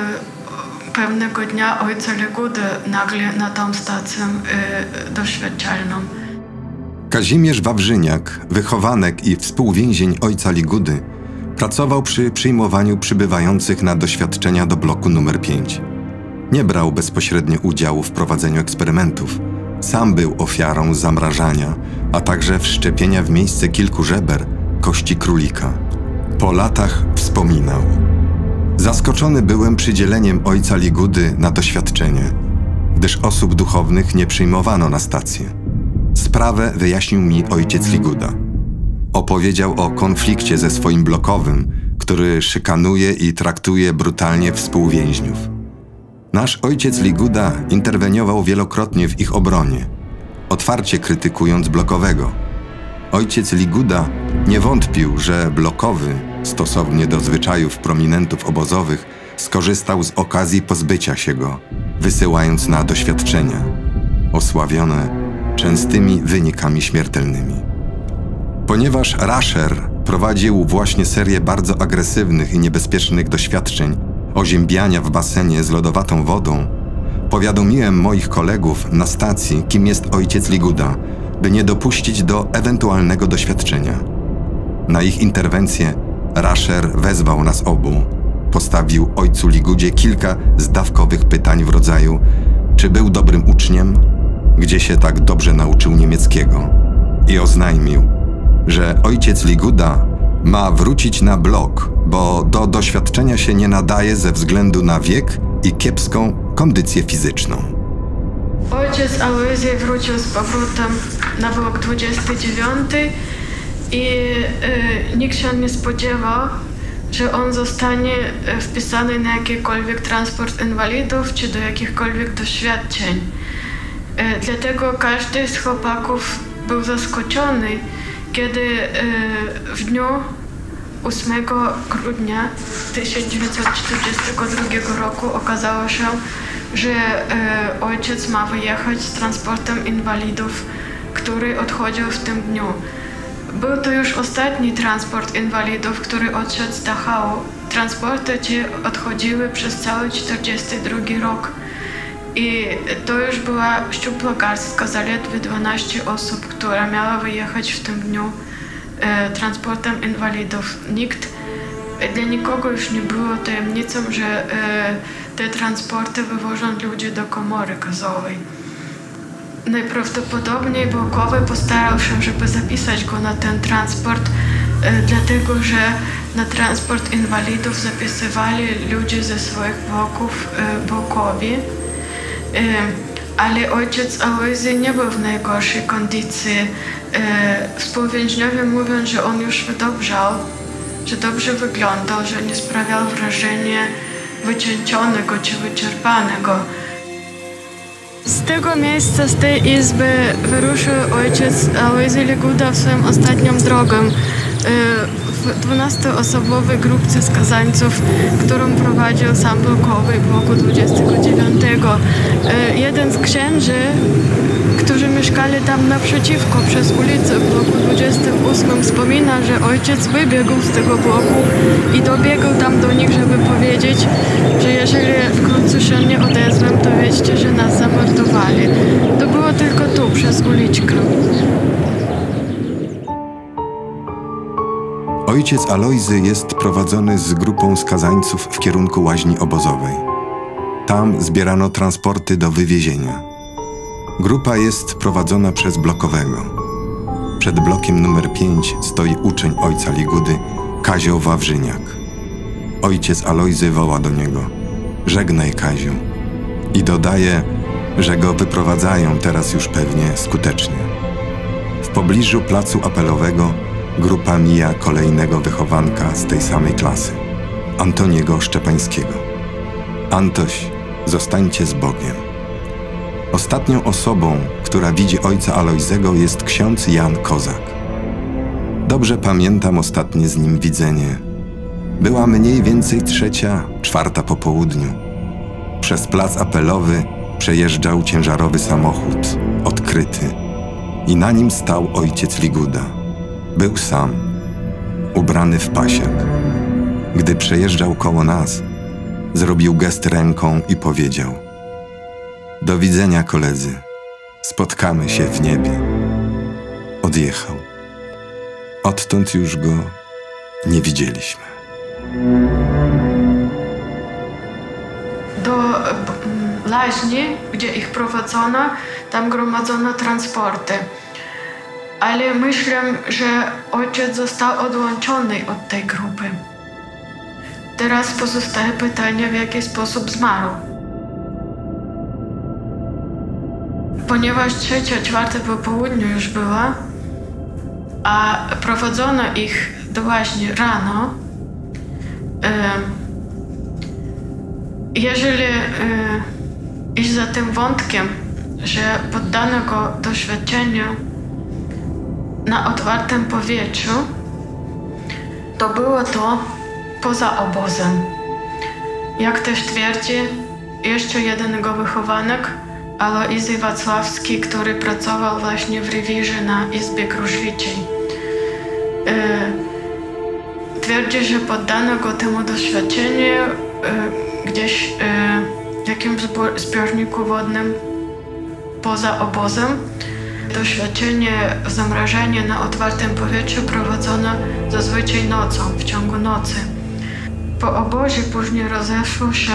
pewnego dnia ojca Ligudy nagle na tą stację doświadczalną. Kazimierz Wawrzyniak, wychowanek i współwięzień ojca Ligudy, pracował przy przyjmowaniu przybywających na doświadczenia do bloku numer 5. Nie brał bezpośrednio udziału w prowadzeniu eksperymentów. Sam był ofiarą zamrażania, a także wszczepienia w miejsce kilku żeber kości królika. Po latach wspominał: zaskoczony byłem przydzieleniem ojca Ligudy na doświadczenie, gdyż osób duchownych nie przyjmowano na stację. Sprawę wyjaśnił mi ojciec Liguda. Opowiedział o konflikcie ze swoim blokowym, który szykanuje i traktuje brutalnie współwięźniów. Nasz ojciec Liguda interweniował wielokrotnie w ich obronie, otwarcie krytykując blokowego. Ojciec Liguda nie wątpił, że blokowy, stosownie do zwyczajów prominentów obozowych, skorzystał z okazji pozbycia się go, wysyłając na doświadczenia, osławione częstymi wynikami śmiertelnymi. Ponieważ Rascher prowadził właśnie serię bardzo agresywnych i niebezpiecznych doświadczeń oziębiania w basenie z lodowatą wodą, powiadomiłem moich kolegów na stacji, kim jest ojciec Liguda, by nie dopuścić do ewentualnego doświadczenia. Na ich interwencję Rascher wezwał nas obu. Postawił ojcu Ligudzie kilka zdawkowych pytań w rodzaju: czy był dobrym uczniem, gdzie się tak dobrze nauczył niemieckiego, i oznajmił, że ojciec Liguda ma wrócić na blok, bo do doświadczenia się nie nadaje ze względu na wiek i kiepską kondycję fizyczną. Ojciec Aloizji wrócił z powrotem na blok 29 i nikt się nie spodziewał, że on zostanie wpisany na jakikolwiek transport inwalidów czy do jakichkolwiek doświadczeń. Dlatego każdy z chłopaków był zaskoczony, kiedy w dniu 8 grudnia 1942 roku okazało się, że ojciec ma wyjechać z transportem inwalidów, który odchodził w tym dniu. Był to już ostatni transport inwalidów, który odszedł z Dachau. Transporty ci odchodziły przez cały 1942 rok. I to już była szczupła garstka, zaledwie 12 osób, która miała wyjechać w tym dniu transportem inwalidów. Dla nikogo już nie było tajemnicą, że te transporty wywożą ludzi do komory gazowej. Najprawdopodobniej Bułkowy postarał się, żeby zapisać go na ten transport, dlatego że na transport inwalidów zapisywali ludzie ze swoich bloków Bułkowi. Ale ojciec Alojzy nie był w najgorszej kondycji. Współwięźniowie mówią, że on już wydobrzał, że dobrze wyglądał, że nie sprawiał wrażenia wycieńczonego czy wyczerpanego. Z tego miejsca, z tej izby wyruszył ojciec Alojzy Liguda w swoją ostatnią drogę. W 12-osobowej grupce skazańców, którą prowadził sam Bułkowy w bloku 29. Jeden z księży, którzy mieszkali tam naprzeciwko przez ulicę w bloku 28, wspomina, że ojciec wybiegł z tego bloku i dobiegł tam do nich, żeby powiedzieć, że jeżeli wkrótce się nie odezwę, to wiedzcie, że nas zamordowali. To było tylko tu, przez uliczkę. Ojciec Alojzy jest prowadzony z grupą skazańców w kierunku łaźni obozowej. Tam zbierano transporty do wywiezienia. Grupa jest prowadzona przez blokowego. Przed blokiem numer 5 stoi uczeń ojca Ligudy, Kazio Wawrzyniak. Ojciec Alojzy woła do niego: żegnaj, Kaziu. I dodaje, że go wyprowadzają teraz już pewnie skutecznie. W pobliżu placu apelowego grupa mija kolejnego wychowanka z tej samej klasy, Antoniego Szczepańskiego. Antoś, zostańcie z Bogiem. Ostatnią osobą, która widzi ojca Alojzego, jest ksiądz Jan Kozak. Dobrze pamiętam ostatnie z nim widzenie. Była mniej więcej 3., 4 po południu. Przez plac apelowy przejeżdżał ciężarowy samochód, odkryty, i na nim stał ojciec Liguda. Był sam, ubrany w pasiak. Gdy przejeżdżał koło nas, zrobił gest ręką i powiedział: do widzenia, koledzy, spotkamy się w niebie. Odjechał. Odtąd już go nie widzieliśmy. Do laźni, gdzie ich prowadzono, tam gromadzono transporty. Ale myślę, że ojciec został odłączony od tej grupy. Teraz pozostaje pytanie, w jaki sposób zmarł. Ponieważ 3., 4 po południu już była, a prowadzono ich do łaźni rano, jeżeli iść za tym wątkiem, że poddano go doświadczeniu na otwartym powietrzu, to było to poza obozem. Jak też twierdzi jeszcze jeden jego wychowanek, Alojzy Wacławski, który pracował właśnie w rewirze na Izbie Kruszwiczej. Twierdzi, że poddano go temu doświadczeniu gdzieś w jakimś zbiorniku wodnym poza obozem. Doświadczenie zamrażania na otwartym powietrzu prowadzono zazwyczaj nocą, w ciągu nocy. Po obozie później rozeszło się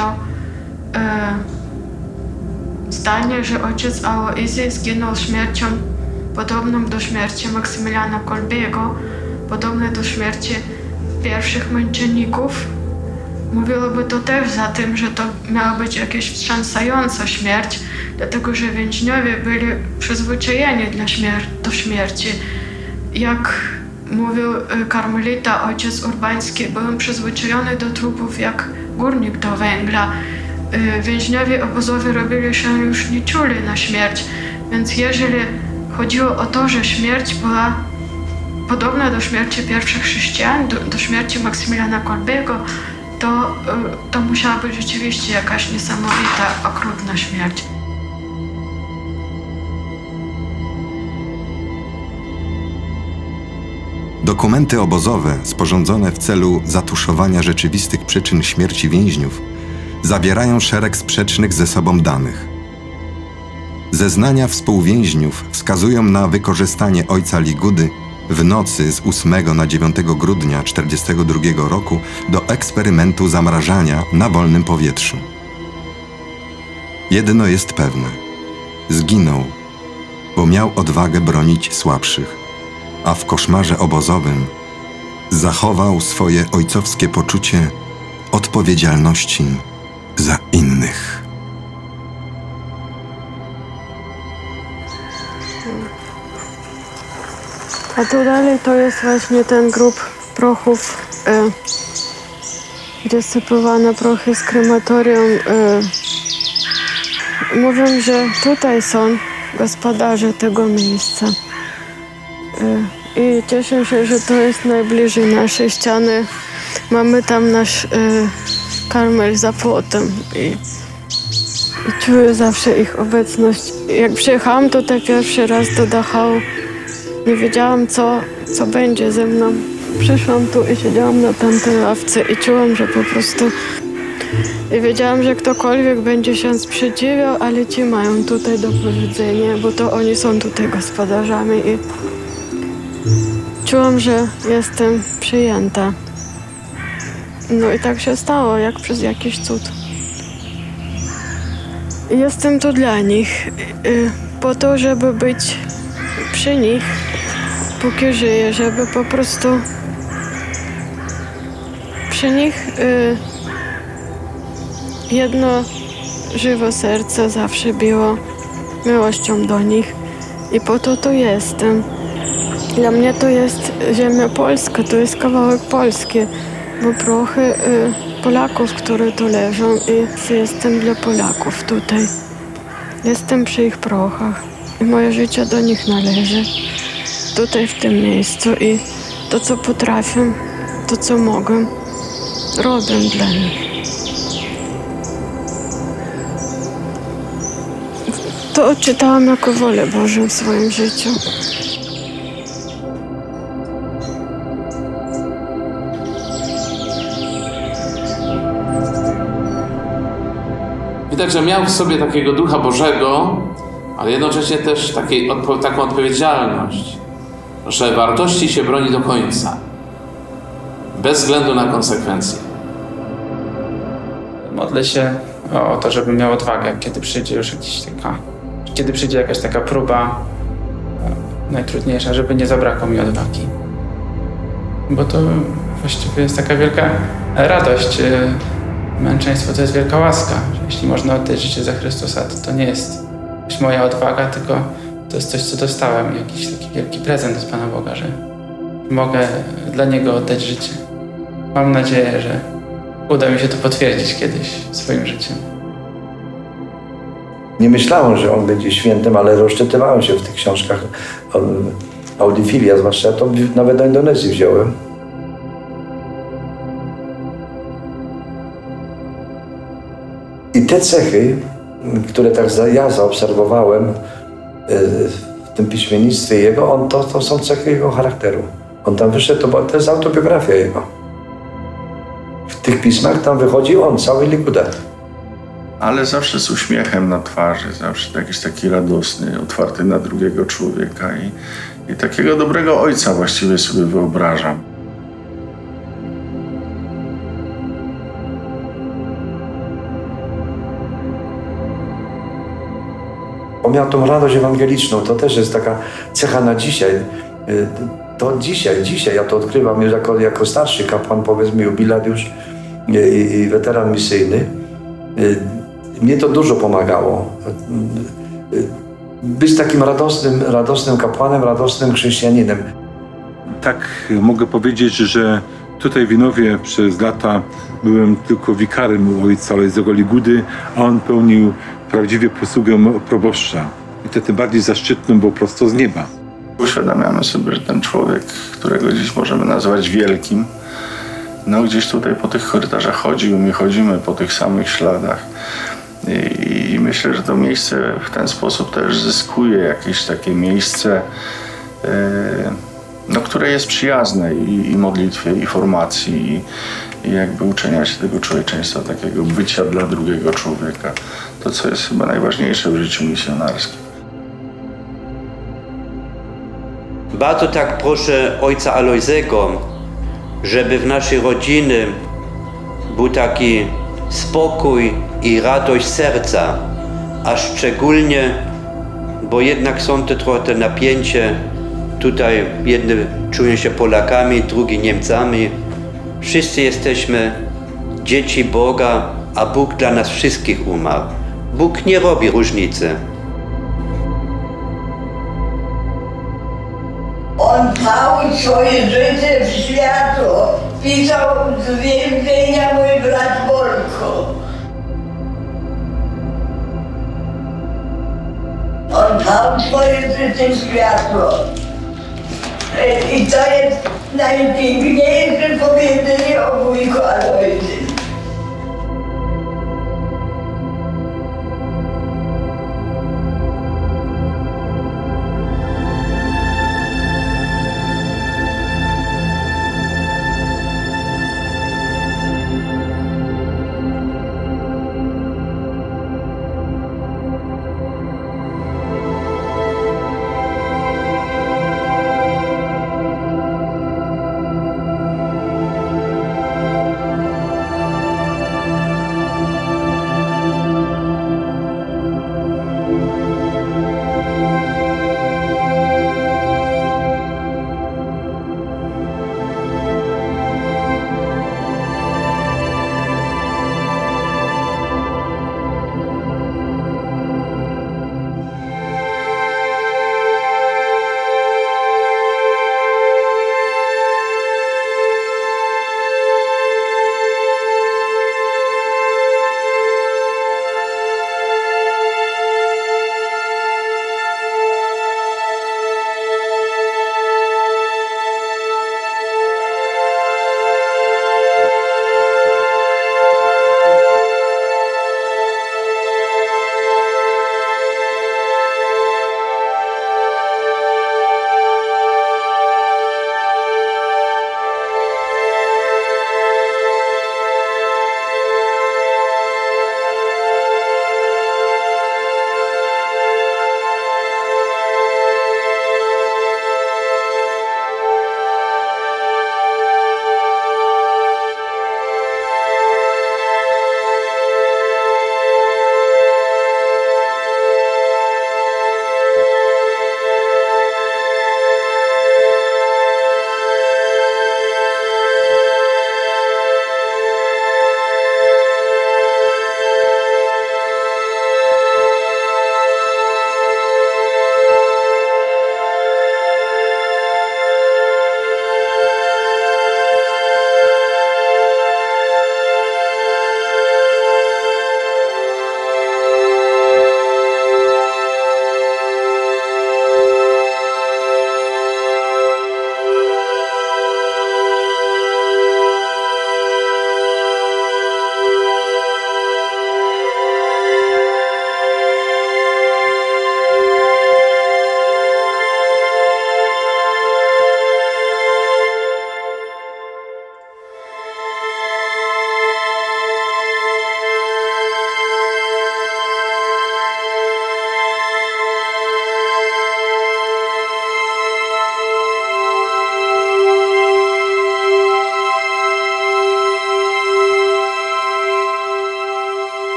zdanie, że ojciec Alojzy zginął śmiercią podobną do śmierci Maksymiliana Kolbiego, podobną do śmierci pierwszych męczenników. Mówiłoby to też za tym, że to miała być jakaś wstrząsająca śmierć, dlatego że więźniowie byli przyzwyczajeni do śmierci. Jak mówił karmelita ojciec Urbański, byłem przyzwyczajony do trupów jak górnik do węgla. Więźniowie obozowi robili się już nie czuli na śmierć, więc jeżeli chodziło o to, że śmierć była podobna do śmierci pierwszych chrześcijan, do śmierci Maksymiliana Kolbego, to musiała być rzeczywiście jakaś niesamowita, okrutna śmierć. Dokumenty obozowe sporządzone w celu zatuszowania rzeczywistych przyczyn śmierci więźniów zawierają szereg sprzecznych ze sobą danych. Zeznania współwięźniów wskazują na wykorzystanie ojca Ligudy w nocy z 8 na 9 grudnia 1942 roku do eksperymentu zamrażania na wolnym powietrzu. Jedno jest pewne. Zginął, bo miał odwagę bronić słabszych, a w koszmarze obozowym zachował swoje ojcowskie poczucie odpowiedzialności za innych. A tu dalej to jest właśnie ten grób prochów, gdzie sypowano prochy z krematorium. Mówią, że tutaj są gospodarze tego miejsca. I cieszę się, że to jest najbliżej naszej ściany. Mamy tam nasz karmel za płotem i czuję zawsze ich obecność. Jak przyjechałam tutaj pierwszy raz do Dachau, nie wiedziałam, co będzie ze mną. Przyszłam tu i siedziałam na tamtej ławce i czułam, że po prostu... I wiedziałam, że ktokolwiek będzie się sprzeciwiał, ale ci mają tutaj do powiedzenia, bo to oni są tutaj gospodarzami i czułam, że jestem przyjęta. No i tak się stało, jak przez jakiś cud. Jestem tu dla nich, po to, żeby być przy nich, póki żyję, żeby po prostu przy nich jedno żywe serce zawsze biło miłością do nich i po to tu jestem. Dla mnie to jest ziemia polska, to jest kawałek Polski, bo prochy Polaków, które tu leżą i jestem dla Polaków tutaj. Jestem przy ich prochach i moje życie do nich należy. Tutaj w tym miejscu i to, co potrafię, to, co mogę, robię dla nich. To odczytałam jako wolę Bożą w swoim życiu. Widać, że miał w sobie takiego Ducha Bożego, ale jednocześnie też taką odpowiedzialność, że wartości się broni do końca, bez względu na konsekwencje. Modlę się o to, żebym miał odwagę, kiedy przyjdzie już jakaś taka próba najtrudniejsza, żeby nie zabrakło mi odwagi. Bo to właściwie jest taka wielka radość. Męczeństwo to jest wielka łaska. Że jeśli można oddać życie za Chrystusa, to nie jest moja odwaga, tylko to jest coś, co dostałem. Jakiś taki wielki prezent od Pana Boga, że mogę dla Niego oddać życie. Mam nadzieję, że uda mi się to potwierdzić kiedyś swoim życiem. Nie myślałem, że on będzie świętym, ale rozczytywałem się w tych książkach Audifilia, zwłaszcza ja to nawet do Indonezji wziąłem. I te cechy, które tak ja zaobserwowałem w tym piśmiennictwie jego, to są cechy jego charakteru. On tam wyszedł, to jest autobiografia jego. W tych pismach tam wychodzi on, cały Liguda. Ale zawsze z uśmiechem na twarzy, zawsze jakiś taki radosny, otwarty na drugiego człowieka i takiego dobrego ojca właściwie sobie wyobrażam. On miał tą radość ewangeliczną, to też jest taka cecha na dzisiaj. To dzisiaj ja to odkrywam już jako starszy kapłan, powiedzmy jubilariusz i weteran misyjny. Mnie to dużo pomagało. Być takim radosnym kapłanem, radosnym chrześcijaninem. tak mogę powiedzieć, że tutaj w Winowie przez lata byłem tylko wikarym u ojca Alojzego Ligudy, a on pełnił prawdziwie posługę proboszcza. I to tym bardziej zaszczytnym, bo prosto z nieba. Uświadamiamy sobie, że ten człowiek, którego dziś możemy nazwać wielkim, no gdzieś tutaj po tych korytarzach chodził, my chodzimy po tych samych śladach. I myślę, że to miejsce w ten sposób też zyskuje jakieś takie miejsce, no, które jest przyjazne i modlitwie, i formacji, i jakby uczenia się tego człowieczeństwa, takiego bycia dla drugiego człowieka. To, co jest chyba najważniejsze w życiu misjonarskim. Bardzo tak proszę ojca Alojzego, żeby w naszej rodzinie był taki spokój i radość serca, a szczególnie, bo jednak są to trochę te napięcie, tutaj jedni czują się Polakami, drugi Niemcami. Wszyscy jesteśmy dzieci Boga, a Bóg dla nas wszystkich umarł. Bóg nie robi różnicy. On dał swoje życie w światło. Pisał z więzienia mój brat Wolko. On dał swoje życie w światło. I to jest najpiękniejsze powiedzenie o wujku